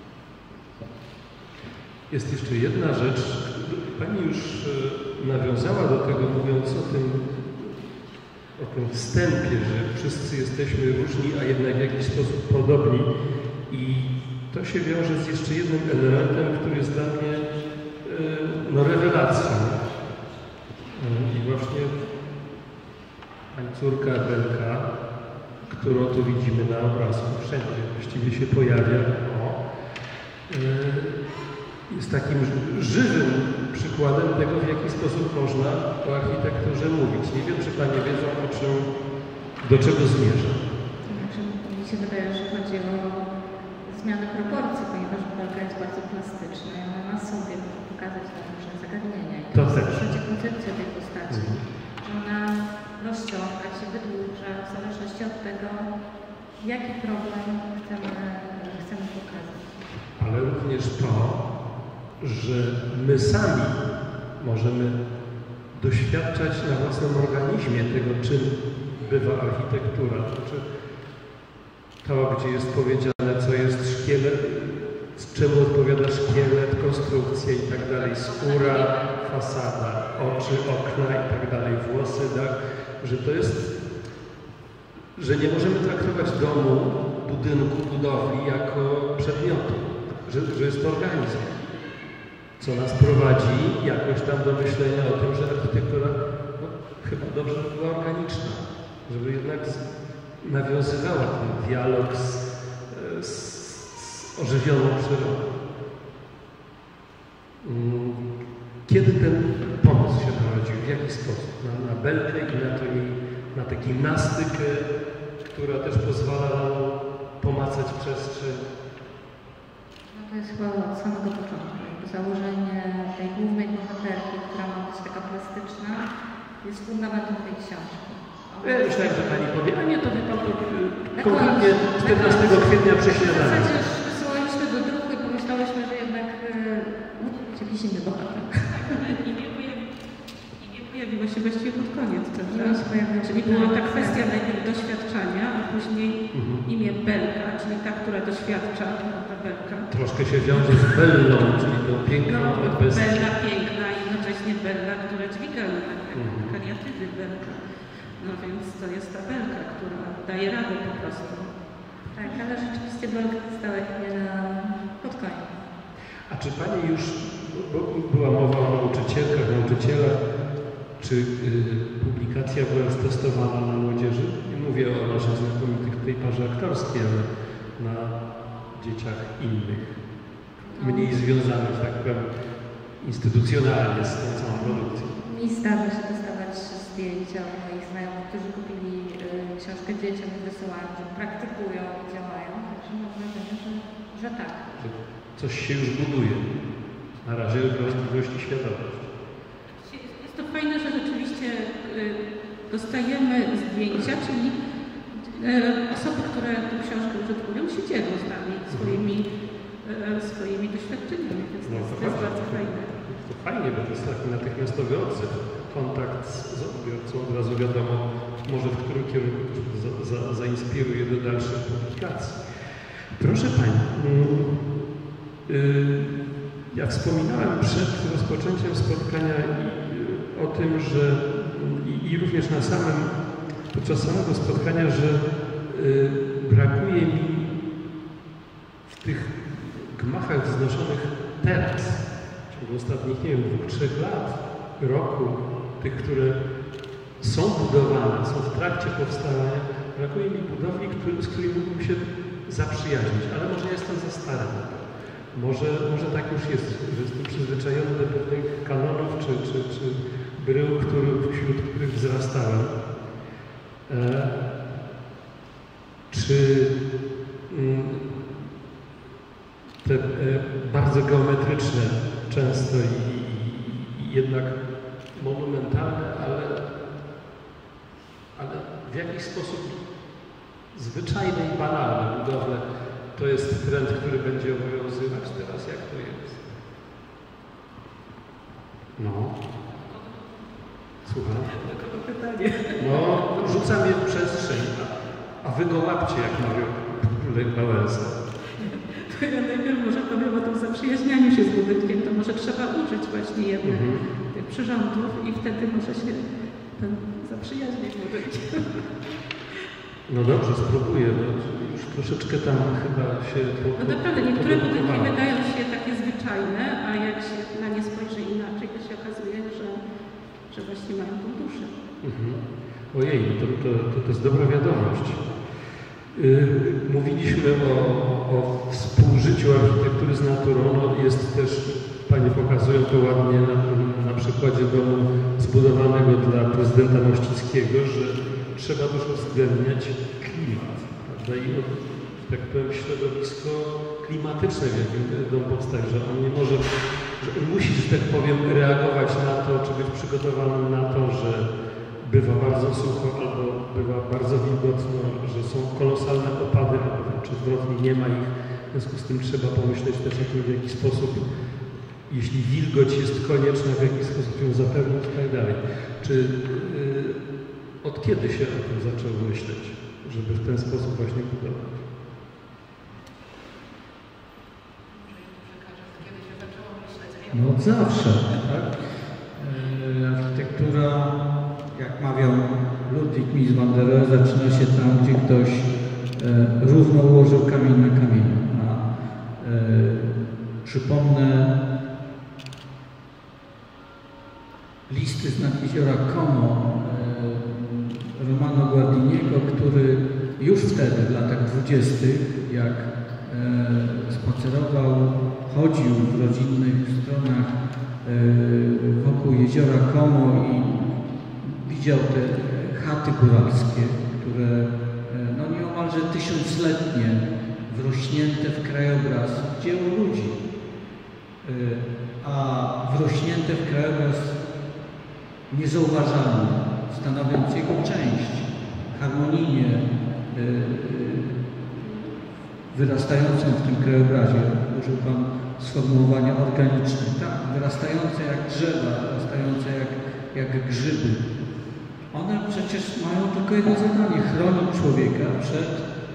Jest jeszcze jedna rzecz. Pani już nawiązała do tego, mówiąc o tym wstępie, że wszyscy jesteśmy różni, a jednak w jakiś sposób podobni. I to się wiąże z jeszcze jednym elementem, który jest dla mnie rewelacją. I właśnie pani córka Belka, którą tu widzimy na obrazku, wszędzie właściwie się pojawia, jest takim żywym przykładem tego, w jaki sposób można o architekturze mówić. Nie wiem, czy Panie wiedzą, do czego zmierza. Znaczy, mi się wydaje, że chodzi o zmianę proporcji, ponieważ walka jest bardzo plastyczna i ona ma sobie pokazać te różne zagadnienia. I to jest koncepcja tej postaci, że ona rozciąga się, wydłuża w zależności od tego, jaki problem chcemy pokazać. Ale również to, że my sami możemy doświadczać na własnym organizmie tego, czym bywa architektura. Znaczy, to, gdzie jest powiedziane, co jest szkielet, z czemu odpowiada szkielet, konstrukcja i tak dalej, skóra, fasada, oczy, okna i tak dalej, włosy, dach, że to jest, że nie możemy traktować domu, budynku, budowli jako przedmiotu, że jest to organizm, co nas prowadzi jakoś tam do myślenia o tym, że architektura chyba dobrze była organiczna. żeby jednak nawiązywała ten dialog z ożywioną przyrodą. Kiedy ten pomysł się narodził? W jaki sposób? Na belkę i na tę gimnastykę, która też pozwala nam pomacać przestrzeń? No to jest chyba od samego początku. Założenie tej głównej bohaterki, która ma być taka plastyczna, jest fundamentem tej książki. Ja myślałem, że Pani powie, a nie, to wie Pan, konkretnie 14 kwietnia przy śniadaniu. W zasadzie wysyłaliśmy do druku i pomyślałyśmy, że jednak musi być jakiś inny bohater. I nie pojawiło się właściwie pod koniec, prawda? Czyli była była ta kwestia najpierw doświadczania, a później imię Belka, czyli ta, która doświadcza, ta Belka. Troszkę się wiąże z Bellą, czyli tą piękną bestią. Bella piękna i jednocześnie Bella, która dźwiga kariatywy Belka. No więc to jest ta Belka, która daje radę po prostu. Tak, ale rzeczywiście Belka stała chwilę pod koniec. A czy Pani już, bo była mowa o nauczycielkach, nauczycielach, czy publikacja była już testowana na młodzieży? Nie mówię o naszych znakomitych tej parze aktorskiej, ale na dzieciach innych, mniej związanych, tak powiem, instytucjonalnie z tą całą produkcją. Mi zdarza się dostawać zdjęcia od moich znajomych, którzy kupili książkę dzieciom i wysyłają, że praktykują i działają, także mam wrażenie, że tak. Że coś się już buduje. Na razie wrażliwość i świadomość. Jest to fajne, że rzeczywiście dostajemy zdjęcia, czyli osoby, które tę książkę użytkują, się dzielą z nami swoimi doświadczeniami, więc to jest bardzo fajne. To fajnie, bo to jest taki natychmiastowy odzew. Kontakt z odbiorcą, od razu wiadomo, może w którym kierunku zainspiruje do dalszych publikacji. Proszę Pani, ja wspominałem przed rozpoczęciem spotkania o tym, że i również podczas samego spotkania, że brakuje mi w tych gmachach wznoszonych teraz, w ciągu ostatnich, nie wiem, 2-3 lat, roku, tych, które są budowane, są w trakcie powstawania, brakuje mi budowli, z którymi mógłbym się zaprzyjaźnić, ale może jestem za stary na to. Może tak już jest, że jestem przyzwyczajony do pewnych kanonów czy brył, wśród których wzrastałem. Czy te bardzo geometryczne często i jednak monumentalne, ale w jakiś sposób zwyczajne i banalne budowle to jest trend, który będzie obowiązywać teraz? Jak to jest? No. Słucham? Pytanie. No, rzucam je w przestrzeń, a wy go łapcie, jak mówią Lech Wałęsa. To ja najpierw może powiem o tym zaprzyjaźnianiu się z budynkiem, to może trzeba użyć właśnie jednych tych przyrządów i wtedy może się ten zaprzyjaźnić budynkiem. No dobrze, spróbuję, no, już troszeczkę tam chyba się... No naprawdę, niektóre budynki wydają się takie zwyczajne, a jak się na nie spojrzy inaczej, to się okazuje, że właśnie mają tą duszę. Ojej, to jest dobra wiadomość. Mówiliśmy o współżyciu architektury z naturą. No jest też, Panie pokazują to ładnie na przykładzie domu zbudowanego dla prezydenta Mościckiego, że trzeba też uwzględniać klimat, prawda? I tak powiem, środowisko klimatyczne, w jakim dom powstaje, że on nie może, że on musi, że tak powiem, reagować na to, czy być przygotowanym na to, że bywa bardzo sucho albo bywa bardzo wilgotno, że są kolosalne opady, albo czy odwrotnie nie ma ich. W związku z tym trzeba pomyśleć też o tym, w jaki sposób, jeśli wilgoć jest konieczna, w jaki sposób ją zapewnić i tak dalej. Czy od kiedy się o tym zaczęło myśleć, żeby w ten sposób właśnie budować? No od zawsze, tak? Architektura, jak mawiał Ludwig Mies van der Rohe, zaczyna się tam, gdzie ktoś równo ułożył kamień na kamieniu. Przypomnę listy z nad jeziora Como Romano Guardiniego, który już wtedy, w latach 20., jak spacerował, chodził w rodzinnych stronach wokół jeziora Como i widział te chaty góralskie, które no nieomalże tysiącletnie, wrośnięte w krajobraz, dzieło ludzi, a wrośnięte w krajobraz niezauważalny, stanowiąc jego część, harmonijnie wyrastającą w tym krajobrazie, użył Pan sformułowania organiczne, tak, wyrastające jak drzewa, wyrastające jak grzyby. One przecież mają tylko jedno zadanie, chronić człowieka przed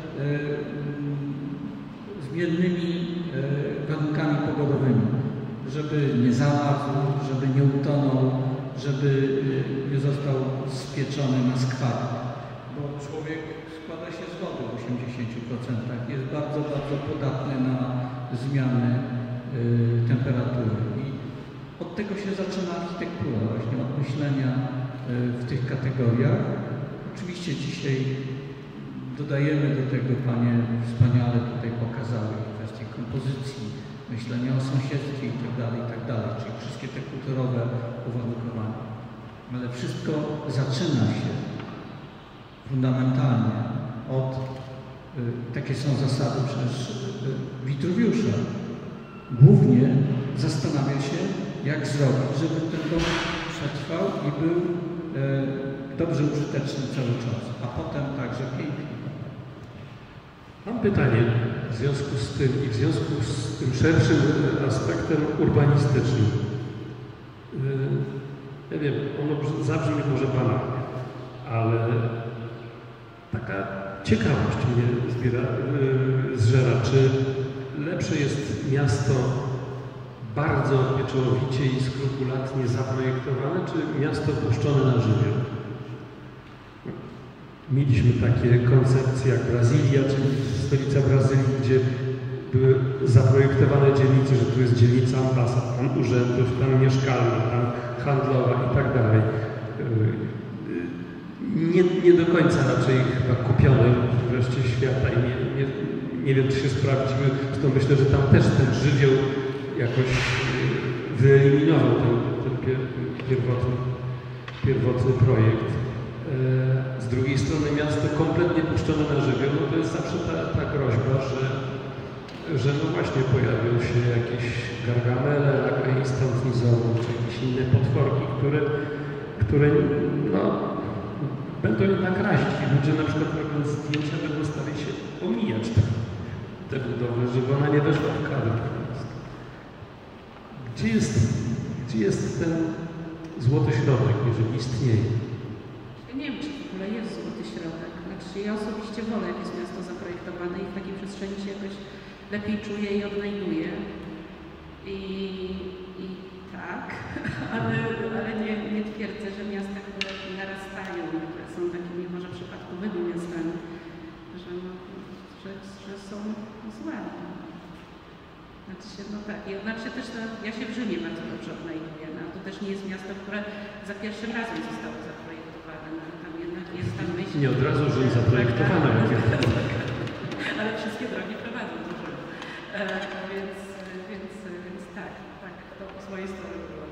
zmiennymi warunkami pogodowymi, żeby nie zamarzł, żeby nie utonął, żeby nie został spieczony na skwar. Bo człowiek składa się z wody w 80%. Jest bardzo, bardzo podatny na zmiany temperatury. I od tego się zaczyna architektura, właśnie od myślenia w tych kategoriach. Oczywiście dzisiaj dodajemy do tego, Panie wspaniale tutaj pokazały, kwestie kompozycji, myślenia o sąsiedztwie itd., czyli wszystkie te kulturowe uwarunkowania. Ale wszystko zaczyna się fundamentalnie od, takie są zasady przecież Witruwiusza, głównie zastanawia się, jak zrobić, żeby ten dom przetrwał i był dobrze użyteczny cały czas, a potem także piękny. Mam pytanie w związku z tym i w związku z tym szerszym aspektem urbanistycznym. Ja wiem, ono zabrzmi może banalnie, ale taka ciekawość mnie zżera, czy lepsze jest miasto bardzo pieczołowicie i skrupulatnie zaprojektowane, czy miasto puszczone na żywioł? Mieliśmy takie koncepcje jak Brazylia, czyli stolica Brazylii, gdzie były zaprojektowane dzielnice, że tu jest dzielnica ambasad, tam urzędów, tam mieszkalna, tam handlowa i tak dalej. Nie do końca raczej chyba kupione wreszcie świata i nie wiem, czy się sprawdziły. Zresztą myślę, że tam też ten żywioł jakoś wyeliminował ten pierwotny projekt. Z drugiej strony miasto kompletnie puszczone na żywioł, no to jest zawsze ta groźba, że no właśnie pojawią się jakieś gargamele, instantnizowe, czy jakieś inne potworki, które no, będą jednak razić. I ludzie na przykład robiąc zdjęcia będą starali się omijać te budowle, żeby ona nie weszła w kadr. Gdzie jest ten złoty środek, jeżeli istnieje? Ja nie wiem, czy w ogóle jest złoty środek. Znaczy, ja osobiście wolę, jak jest miasto zaprojektowane i w takiej przestrzeni się jakoś lepiej czuję i odnajduję. I tak, ale nie twierdzę, że miasta, które narastają, które są takimi może przypadkowymi miastami, że są złe. No tak, też ja się w Rzymie bardzo dobrze odnajduję. No, to też nie jest miasto, które za pierwszym razem zostało zaprojektowane. No, tam jednak jest tam myśl. Nie od razu Rzym zaprojektowano. Ale wszystkie drogi prowadzą do Rzymu. Więc tak, to z mojej strony było.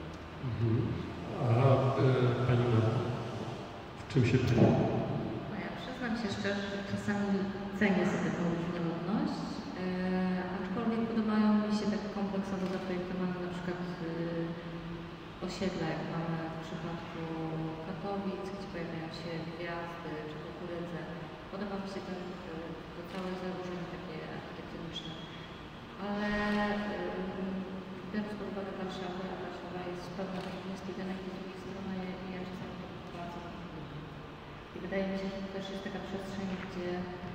A Pani ma w czym się pyta? No ja przyznam się szczerze, że czasami cenię sobie tę różnorodność. Aczkolwiek podobają mi się tak kompleksowo zaprojektowane na przykład osiedla, jak mamy w przypadku Katowic, gdzie pojawiają się gwiazdy czy kukurydze. Podoba mi się to całe założenie takie architektoniczne. Ale biorąc pod uwagę Warszawę, a Warszawa jest pełna takich niespodzianek, z drugiej strony ja czasami to bardzo lubię. I wydaje mi się, że to też jest taka przestrzeń, gdzie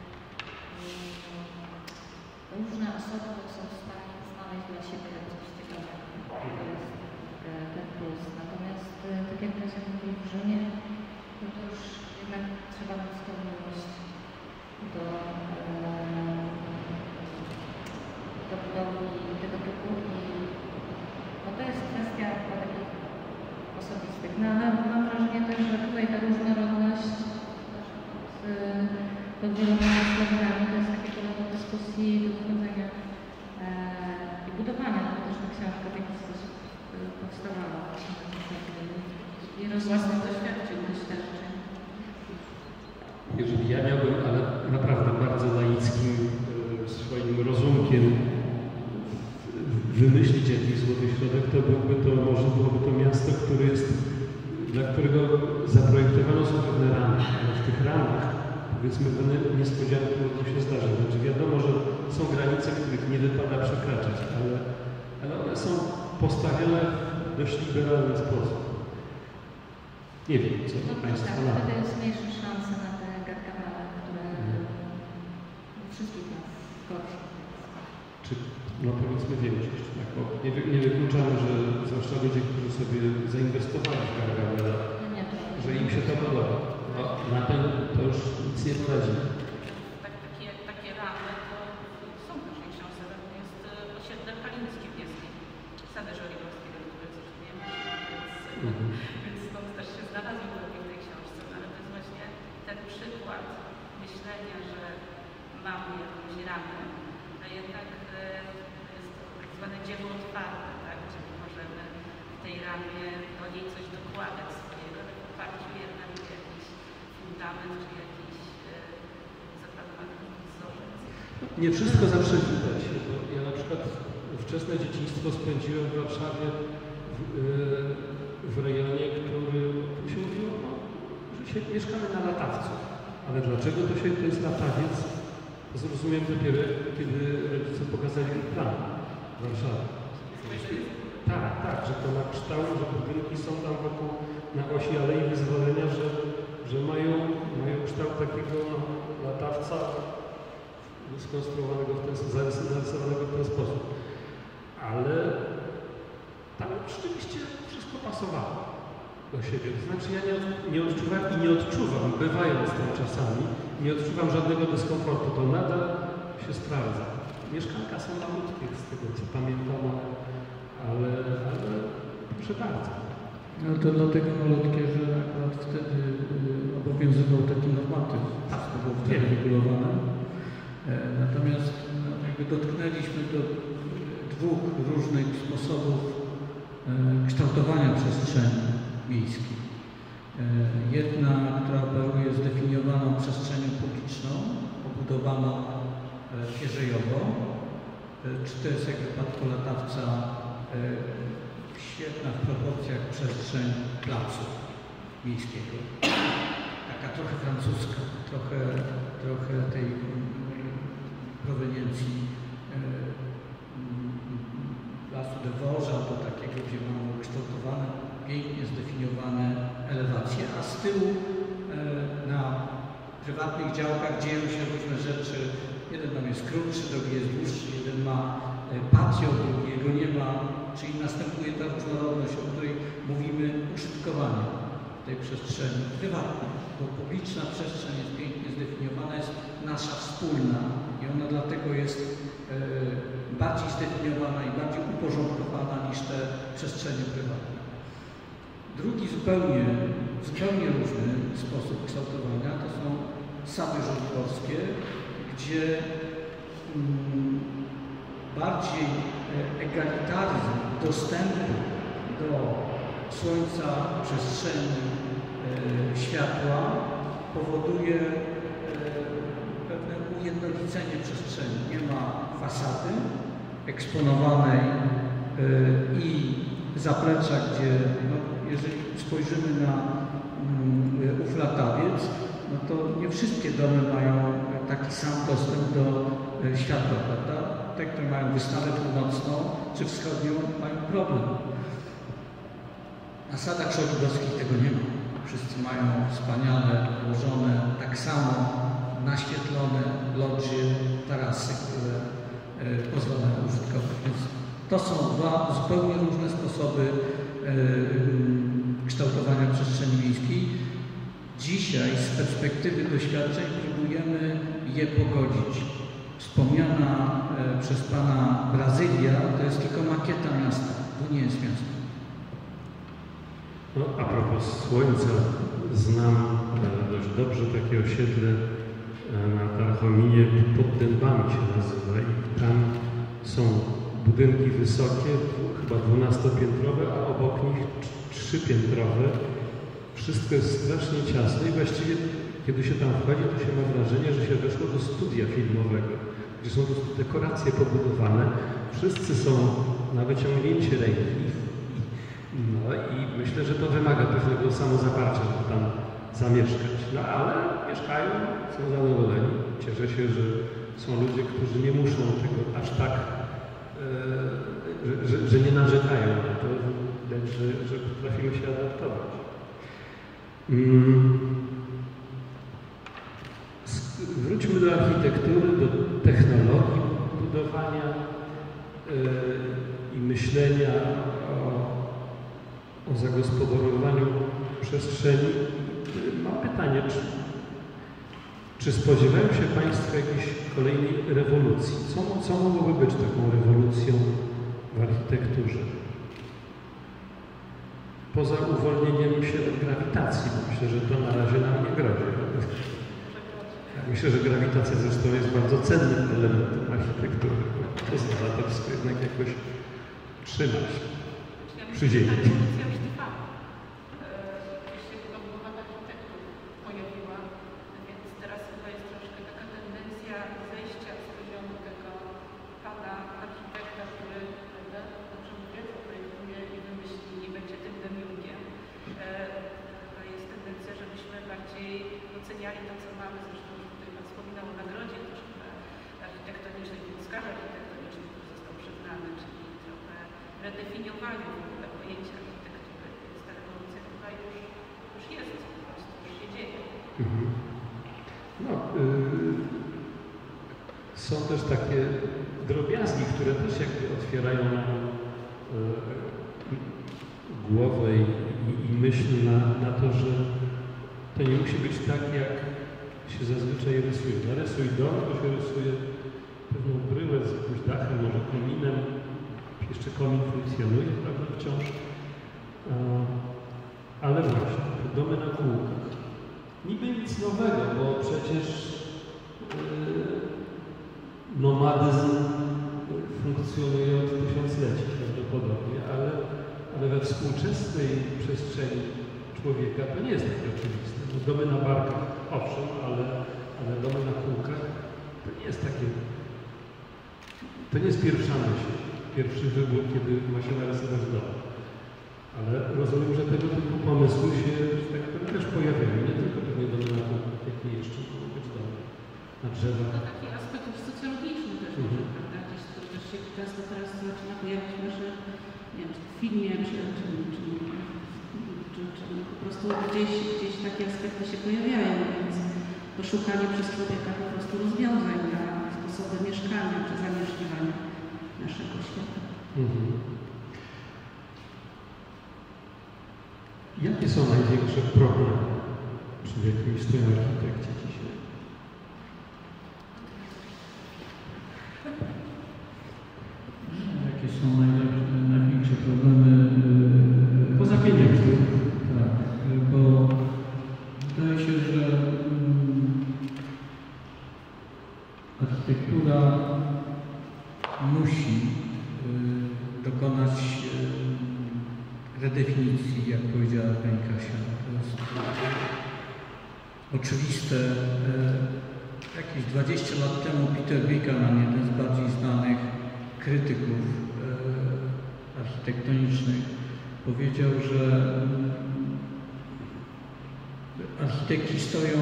różne osoby są w stanie znaleźć dla siebie coś ciekawego. To jest ten plus. Natomiast tak jak Kasia mówi w Rzymie, no to już jednak trzeba mieć skłonność do budowli tego typu i no to jest kwestia takich osobistych. No ale mam wrażenie też, że tutaj ta różnorodność powstawała na zasadzie Z własnych doświadczeń. Jeżeli ja miałbym, ale naprawdę bardzo laickim swoim rozumkiem wymyślić jakiś złoty środek, to byłoby to miasto, dla którego zaprojektowano są pewne ramy, ale w tych ramach, powiedzmy, pewne niespodzianki mogą się zdarzyć. Znaczy wiadomo, że są granice, których nie wypada przekraczać, ale one są postawione w dość liberalny sposób. Nie wiem, co Państwo na to. Wtedy jest mniejsza szansa na te gargamele, które wszystkich nas gorszą. Czy, no powiedzmy większość, tak, bo nie wykluczamy, że zwłaszcza ludzie, którzy sobie zainwestowali w gargamela, że im się to podoba. No, na ten to już nic nie poradzi. Takie ramy to są w naszej książce, jest osiedle Kalińskie Wiejskie, Sady Żoliborskiego, które coś wiemy, więc stąd też się znalazło w tej książce, ale to jest właśnie ten przykład myślenia, że mamy jakąś ramę, a jednak jest tak zwane dzieło otwarte, tak? Czyli możemy w tej ramie do niej coś dokładać swojego, ale w oparciu jednak o jakiś fundament, czy jakiś zaplanowany wzorzec. Nie wszystko zawsze widać. Bo ja na przykład wczesne dzieciństwo spędziłem w Warszawie w rejonie, który się mówiło, że mieszkamy na Latawcu. Ale dlaczego to jest latawiec? Zrozumiem dopiero, kiedy rodzice pokazali mi plan Warszawy. Tak, że to ma kształt, że budynki są tam wokół na osi Alei Wyzwolenia, że mają kształt takiego latawca skonstruowanego zarysowanego w ten sposób. Ale tam rzeczywiście wszystko pasowało do siebie. To znaczy ja nie odczuwałem i nie odczuwam, bywając tam czasami, nie odczuwam żadnego dyskomfortu. To nadal się sprawdza. Mieszkanka są malutkie z tego, co pamiętam, ale proszę bardzo. No to dlatego malutkie, że akurat wtedy obowiązywał taki normatyw, wszystko było wtedy regulowane. Natomiast jakby dotknęliśmy do dwóch różnych sposobów kształtowania przestrzeni miejskiej. Jedna, która operuje zdefiniowaną przestrzenią publiczną, obudowaną pierzejowo, czy to jest jak w przypadku Latawca świetna w proporcjach przestrzeń placu miejskiego. Taka trochę francuska, trochę tej proweniencji Placu de Vosges, albo takiego, gdzie mamy ukształtowane, pięknie zdefiniowane elewacje, a z tyłu na prywatnych działkach dzieją się różne rzeczy. Jeden tam jest krótszy, drugi jest dłuższy, jeden ma patio, drugiego nie ma, czyli następuje ta różnorodność, o której mówimy, użytkowanie tej przestrzeni prywatnej, bo publiczna przestrzeń jest pięknie zdefiniowana, jest nasza wspólna i ona dlatego jest bardziej zdefiniowana i bardziej uporządkowana niż te przestrzenie prywatne. Drugi zupełnie różny sposób kształtowania to są sady żoliborskie, gdzie bardziej egalitaryzm dostępu do słońca, przestrzeni, światła powoduje pewne ujednolicenie przestrzeni. Nie ma fasady eksponowanej i zaplecza, gdzie jeżeli spojrzymy na ów Latawiec, no to nie wszystkie domy mają taki sam dostęp do światła, prawda? Te, które mają wystawę północną czy wschodnią, mają problem. Na sadach żoliborskich tego nie ma. Wszyscy mają wspaniale ułożone, tak samo naświetlone lodże, tarasy, które pozwalają użytkować. Więc to są dwa zupełnie różne sposoby kształtowania przestrzeni miejskiej. Dzisiaj z perspektywy doświadczeń próbujemy je pogodzić. Wspomniana przez Pana Brazylia to jest tylko makieta miasta, to nie jest miasto. No, a propos słońca, znam dość dobrze takie osiedle na Tarchominie, pod Dębami się nazywa i tam są budynki wysokie, chyba 12-piętrowe, a obok nich 3-piętrowe. Wszystko jest strasznie ciasne i właściwie kiedy się tam wchodzi, to się ma wrażenie, że się weszło do studia filmowego, gdzie są dekoracje pobudowane. Wszyscy są na wyciągnięcie ręki. No i myślę, że to wymaga pewnego samozaparcia, żeby tam zamieszkać. No ale mieszkają, są zadowoleni. Cieszę się, że są ludzie, którzy nie muszą tego aż tak, że nie narzekają na to, że potrafią się adaptować. Wróćmy do architektury, do technologii budowania i myślenia o zagospodarowaniu przestrzeni. Mam pytanie, czy spodziewają się Państwo jakiejś kolejnej rewolucji? Co mogłoby być taką rewolucją w architekturze? Poza uwolnieniem się od grawitacji, bo myślę, że to na razie nam nie grozi. Myślę, że grawitacja zresztą jest bardzo cennym elementem architektury. Pozwala to wszystko jednak jakoś trzymać przy ziemi. Doceniali to, co mamy, zresztą tutaj Pan wspominał o nagrodzie architektonicznej, Oscarze architektonicznym, który został przyznany, czyli trochę redefiniowaniu w ogóle pojęcia architektury. Więc ta rewolucja chyba już jest, po prostu już się dzieje. No, są też takie drobiazgi, które też jakby otwierają głowę i myśl na to, że to nie musi być tak, jak się zazwyczaj rysuje. Narysuj dom, to się rysuje pewną bryłę z jakimś dachem, może kominem. Jeszcze komin funkcjonuje, prawda, wciąż. Ale właśnie, domy na kółkach. Niby nic nowego, bo przecież nomadyzm funkcjonuje od tysiącleci prawdopodobnie, ale we współczesnej przestrzeni człowieka to nie jest takie oczywiste. Domy na barkach, owszem, ale domy na kółkach to nie jest takie. To nie jest pierwsza myśl, pierwszy wybór, kiedy ma się narysować dom. Ale rozumiem, że tego typu pomysły się, że tak powiem, też pojawiają. Nie tylko pewnie domy na kółkach, jakie jeszcze mogą być domy na drzewach. To taki aspekt socjologiczny też, prawda? Gdzieś to też się często teraz zaczyna pojawiać że nie wiem, w filmie, czy po prostu gdzieś takie aspekty się pojawiają, więc poszukanie przez człowieka po prostu rozwiązań na sposoby mieszkania czy zamieszkiwania naszego świata. Jakie są największe problemy, przed jakimi stoją architekci dzisiaj? Jakie są największe problemy? Poza pieniędzmi. Tak, bo wydaje się, że architektura musi dokonać redefinicji, jak powiedziała pani Kasia. To jest oczywiste. Jakieś 20 lat temu Peter Buchanan, jeden z bardziej znanych krytyków architektonicznych, powiedział, że architekci stoją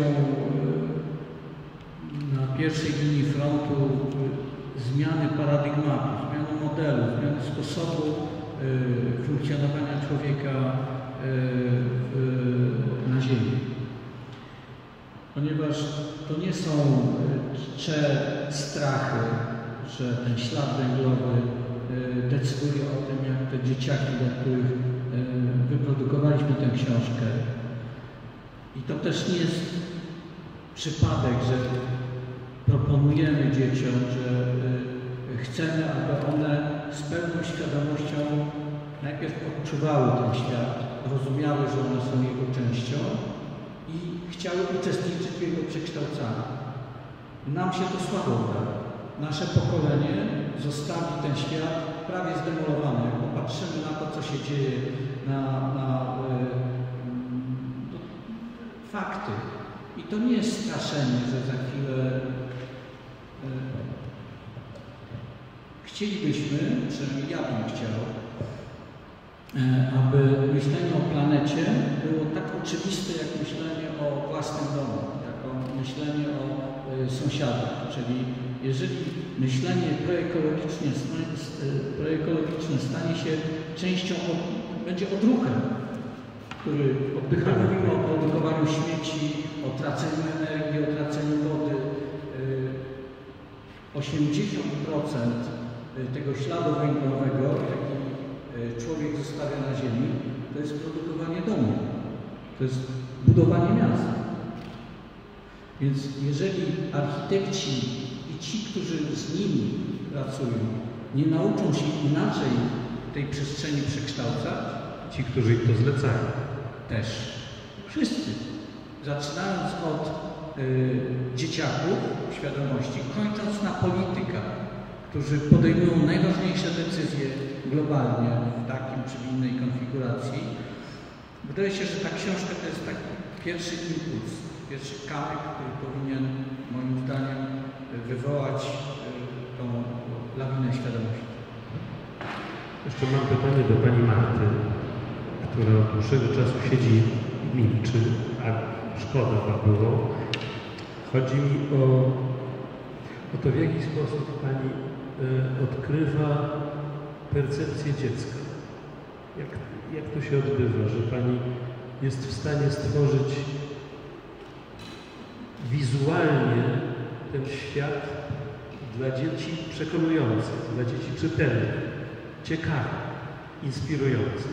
na pierwszej linii frontu zmiany paradygmatu, zmiany modelu, zmiany sposobu funkcjonowania człowieka na Ziemi. Ponieważ to nie są czcze strachy, że ten ślad węglowy decyduje o tym, jak te dzieciaki, dla których wyprodukowaliśmy tę książkę. I to też nie jest przypadek, że proponujemy dzieciom, że chcemy, aby one z pełną świadomością najpierw odczuwały ten świat, rozumiały, że one są jego częścią i chciały uczestniczyć w jego przekształcaniu. Nam się to słabo udało. Nasze pokolenie zostawi ten świat prawie zdemolowany. Jak popatrzymy na to, co się dzieje, na fakty. I to nie jest straszenie, że za chwilę chcielibyśmy, przynajmniej ja bym chciał, aby myślenie o planecie było tak oczywiste, jak myślenie o własnym domu, jako myślenie o sąsiadach. Czyli jeżeli myślenie proekologiczne stanie się częścią, będzie odruchem, który oddycha. Mówimy o produkowaniu śmieci, o traceniu energii, o traceniu wody. 80% tego śladu węglowego, jaki człowiek zostawia na ziemi, to jest produkowanie domu, to jest budowanie miasta. Więc jeżeli architekci i ci, którzy z nimi pracują, nie nauczą się inaczej tej przestrzeni przekształcać, Ci, którzy im to zlecają. też wszyscy, zaczynając od dzieciaków świadomości, kończąc na politykach, którzy podejmują najważniejsze decyzje globalnie w takim czy w innej konfiguracji. Wydaje się, że ta książka to jest taki pierwszy impuls, pierwszy kamyk, który powinien moim zdaniem wywołać tą lawinę świadomości. Jeszcze mam pytanie do pani Marty, która od dłuższego czasu siedzi i milczy, a szkoda by było. Chodzi mi o to, w jaki sposób pani odkrywa percepcję dziecka. Jak to się odbywa, że pani jest w stanie stworzyć wizualnie ten świat dla dzieci przekonujący, dla dzieci czytelnych, ciekawy, inspirujący.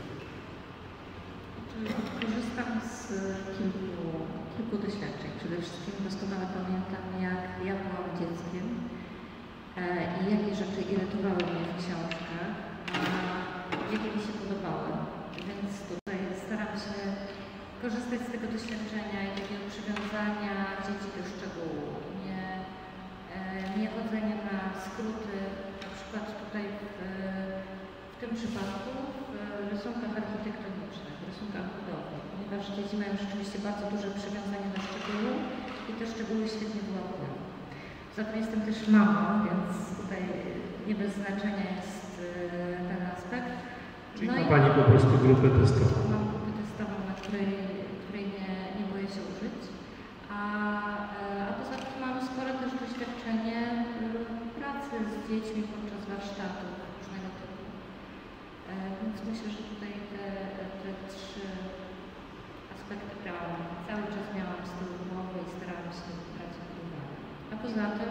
Korzystam z kilku doświadczeń. Przede wszystkim doskonale pamiętam, jak ja byłam dzieckiem i jakie rzeczy irytowały mnie w książkach, a jakie mi się podobały. Więc tutaj staram się korzystać z tego doświadczenia i takiego przywiązania dzieci do szczegółu. Nie chodzenia na skróty, na przykład tutaj w tym przypadku w rysunkach architektonicznych, w rysunkach budowy, ponieważ dzieci mają rzeczywiście bardzo duże przywiązanie do szczegółu i te szczegóły świetnie wyłapują. Zatem jestem też mamą, więc tutaj nie bez znaczenia jest ten aspekt. Czyli ma pani po prostu grupę testową. Mam grupę testową, na której nie boję się użyć. A poza tym mam spore też doświadczenie pracy z dziećmi podczas warsztatów różnego typu. Więc myślę, że tutaj te trzy aspekty brałam. Cały czas miałam z tyłu głowy i starałam się brać pod uwagę. A poza tym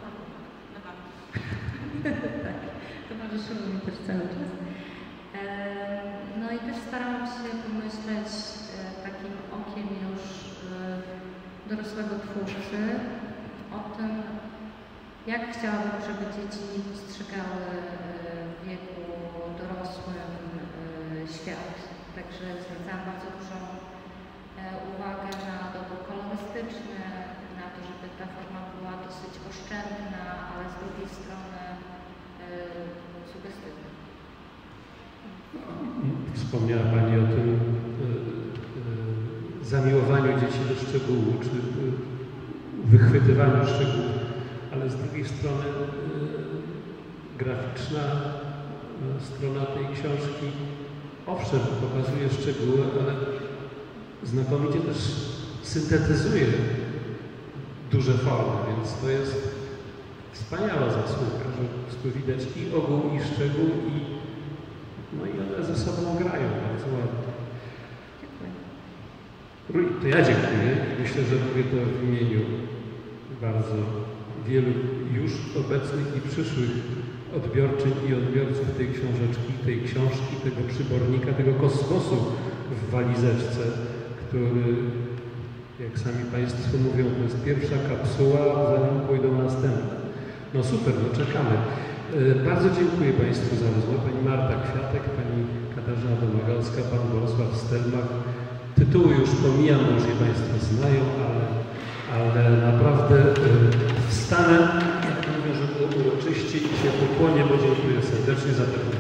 tak, towarzyszyło mi też cały czas. No i też starałam się pomyśleć takim okiem już dorosłego twórcy o tym, jak chciałabym, żeby dzieci postrzegały w wieku dorosłym świat. Także zwracałam bardzo dużą uwagę na dobór kolorystyczny, na to, żeby ta forma była dosyć oszczędna, ale z drugiej strony sugestywna. Wspomniała pani o tym zamiłowaniu dzieci do szczegółu, czy wychwytywaniu szczegółów, ale z drugiej strony graficzna strona tej książki owszem pokazuje szczegóły, ale znakomicie też syntetyzuje duże formy, więc to jest wspaniała zasługa, że tu widać i ogół, i szczegół, i one ze sobą grają bardzo ładnie. To ja dziękuję. Myślę, że mówię to w imieniu bardzo wielu już obecnych i przyszłych odbiorczyń i odbiorców tej książeczki, tej książki, tego przybornika, tego kosmosu w walizeczce, który, jak sami Państwo mówią, to jest pierwsza kapsuła, zanim pójdą następne. No super, no czekamy. Bardzo dziękuję Państwu za rozmowę. Pani Marta Kwiatek, Pani Katarzyna Domagalska, Pan Bolesław Stelmach. Tytuły już pomijam, bo już je Państwo znają, ale naprawdę wstanę, jak mówię, że było uroczyście i się pokłonię, bo dziękuję serdecznie. serdecznie za tę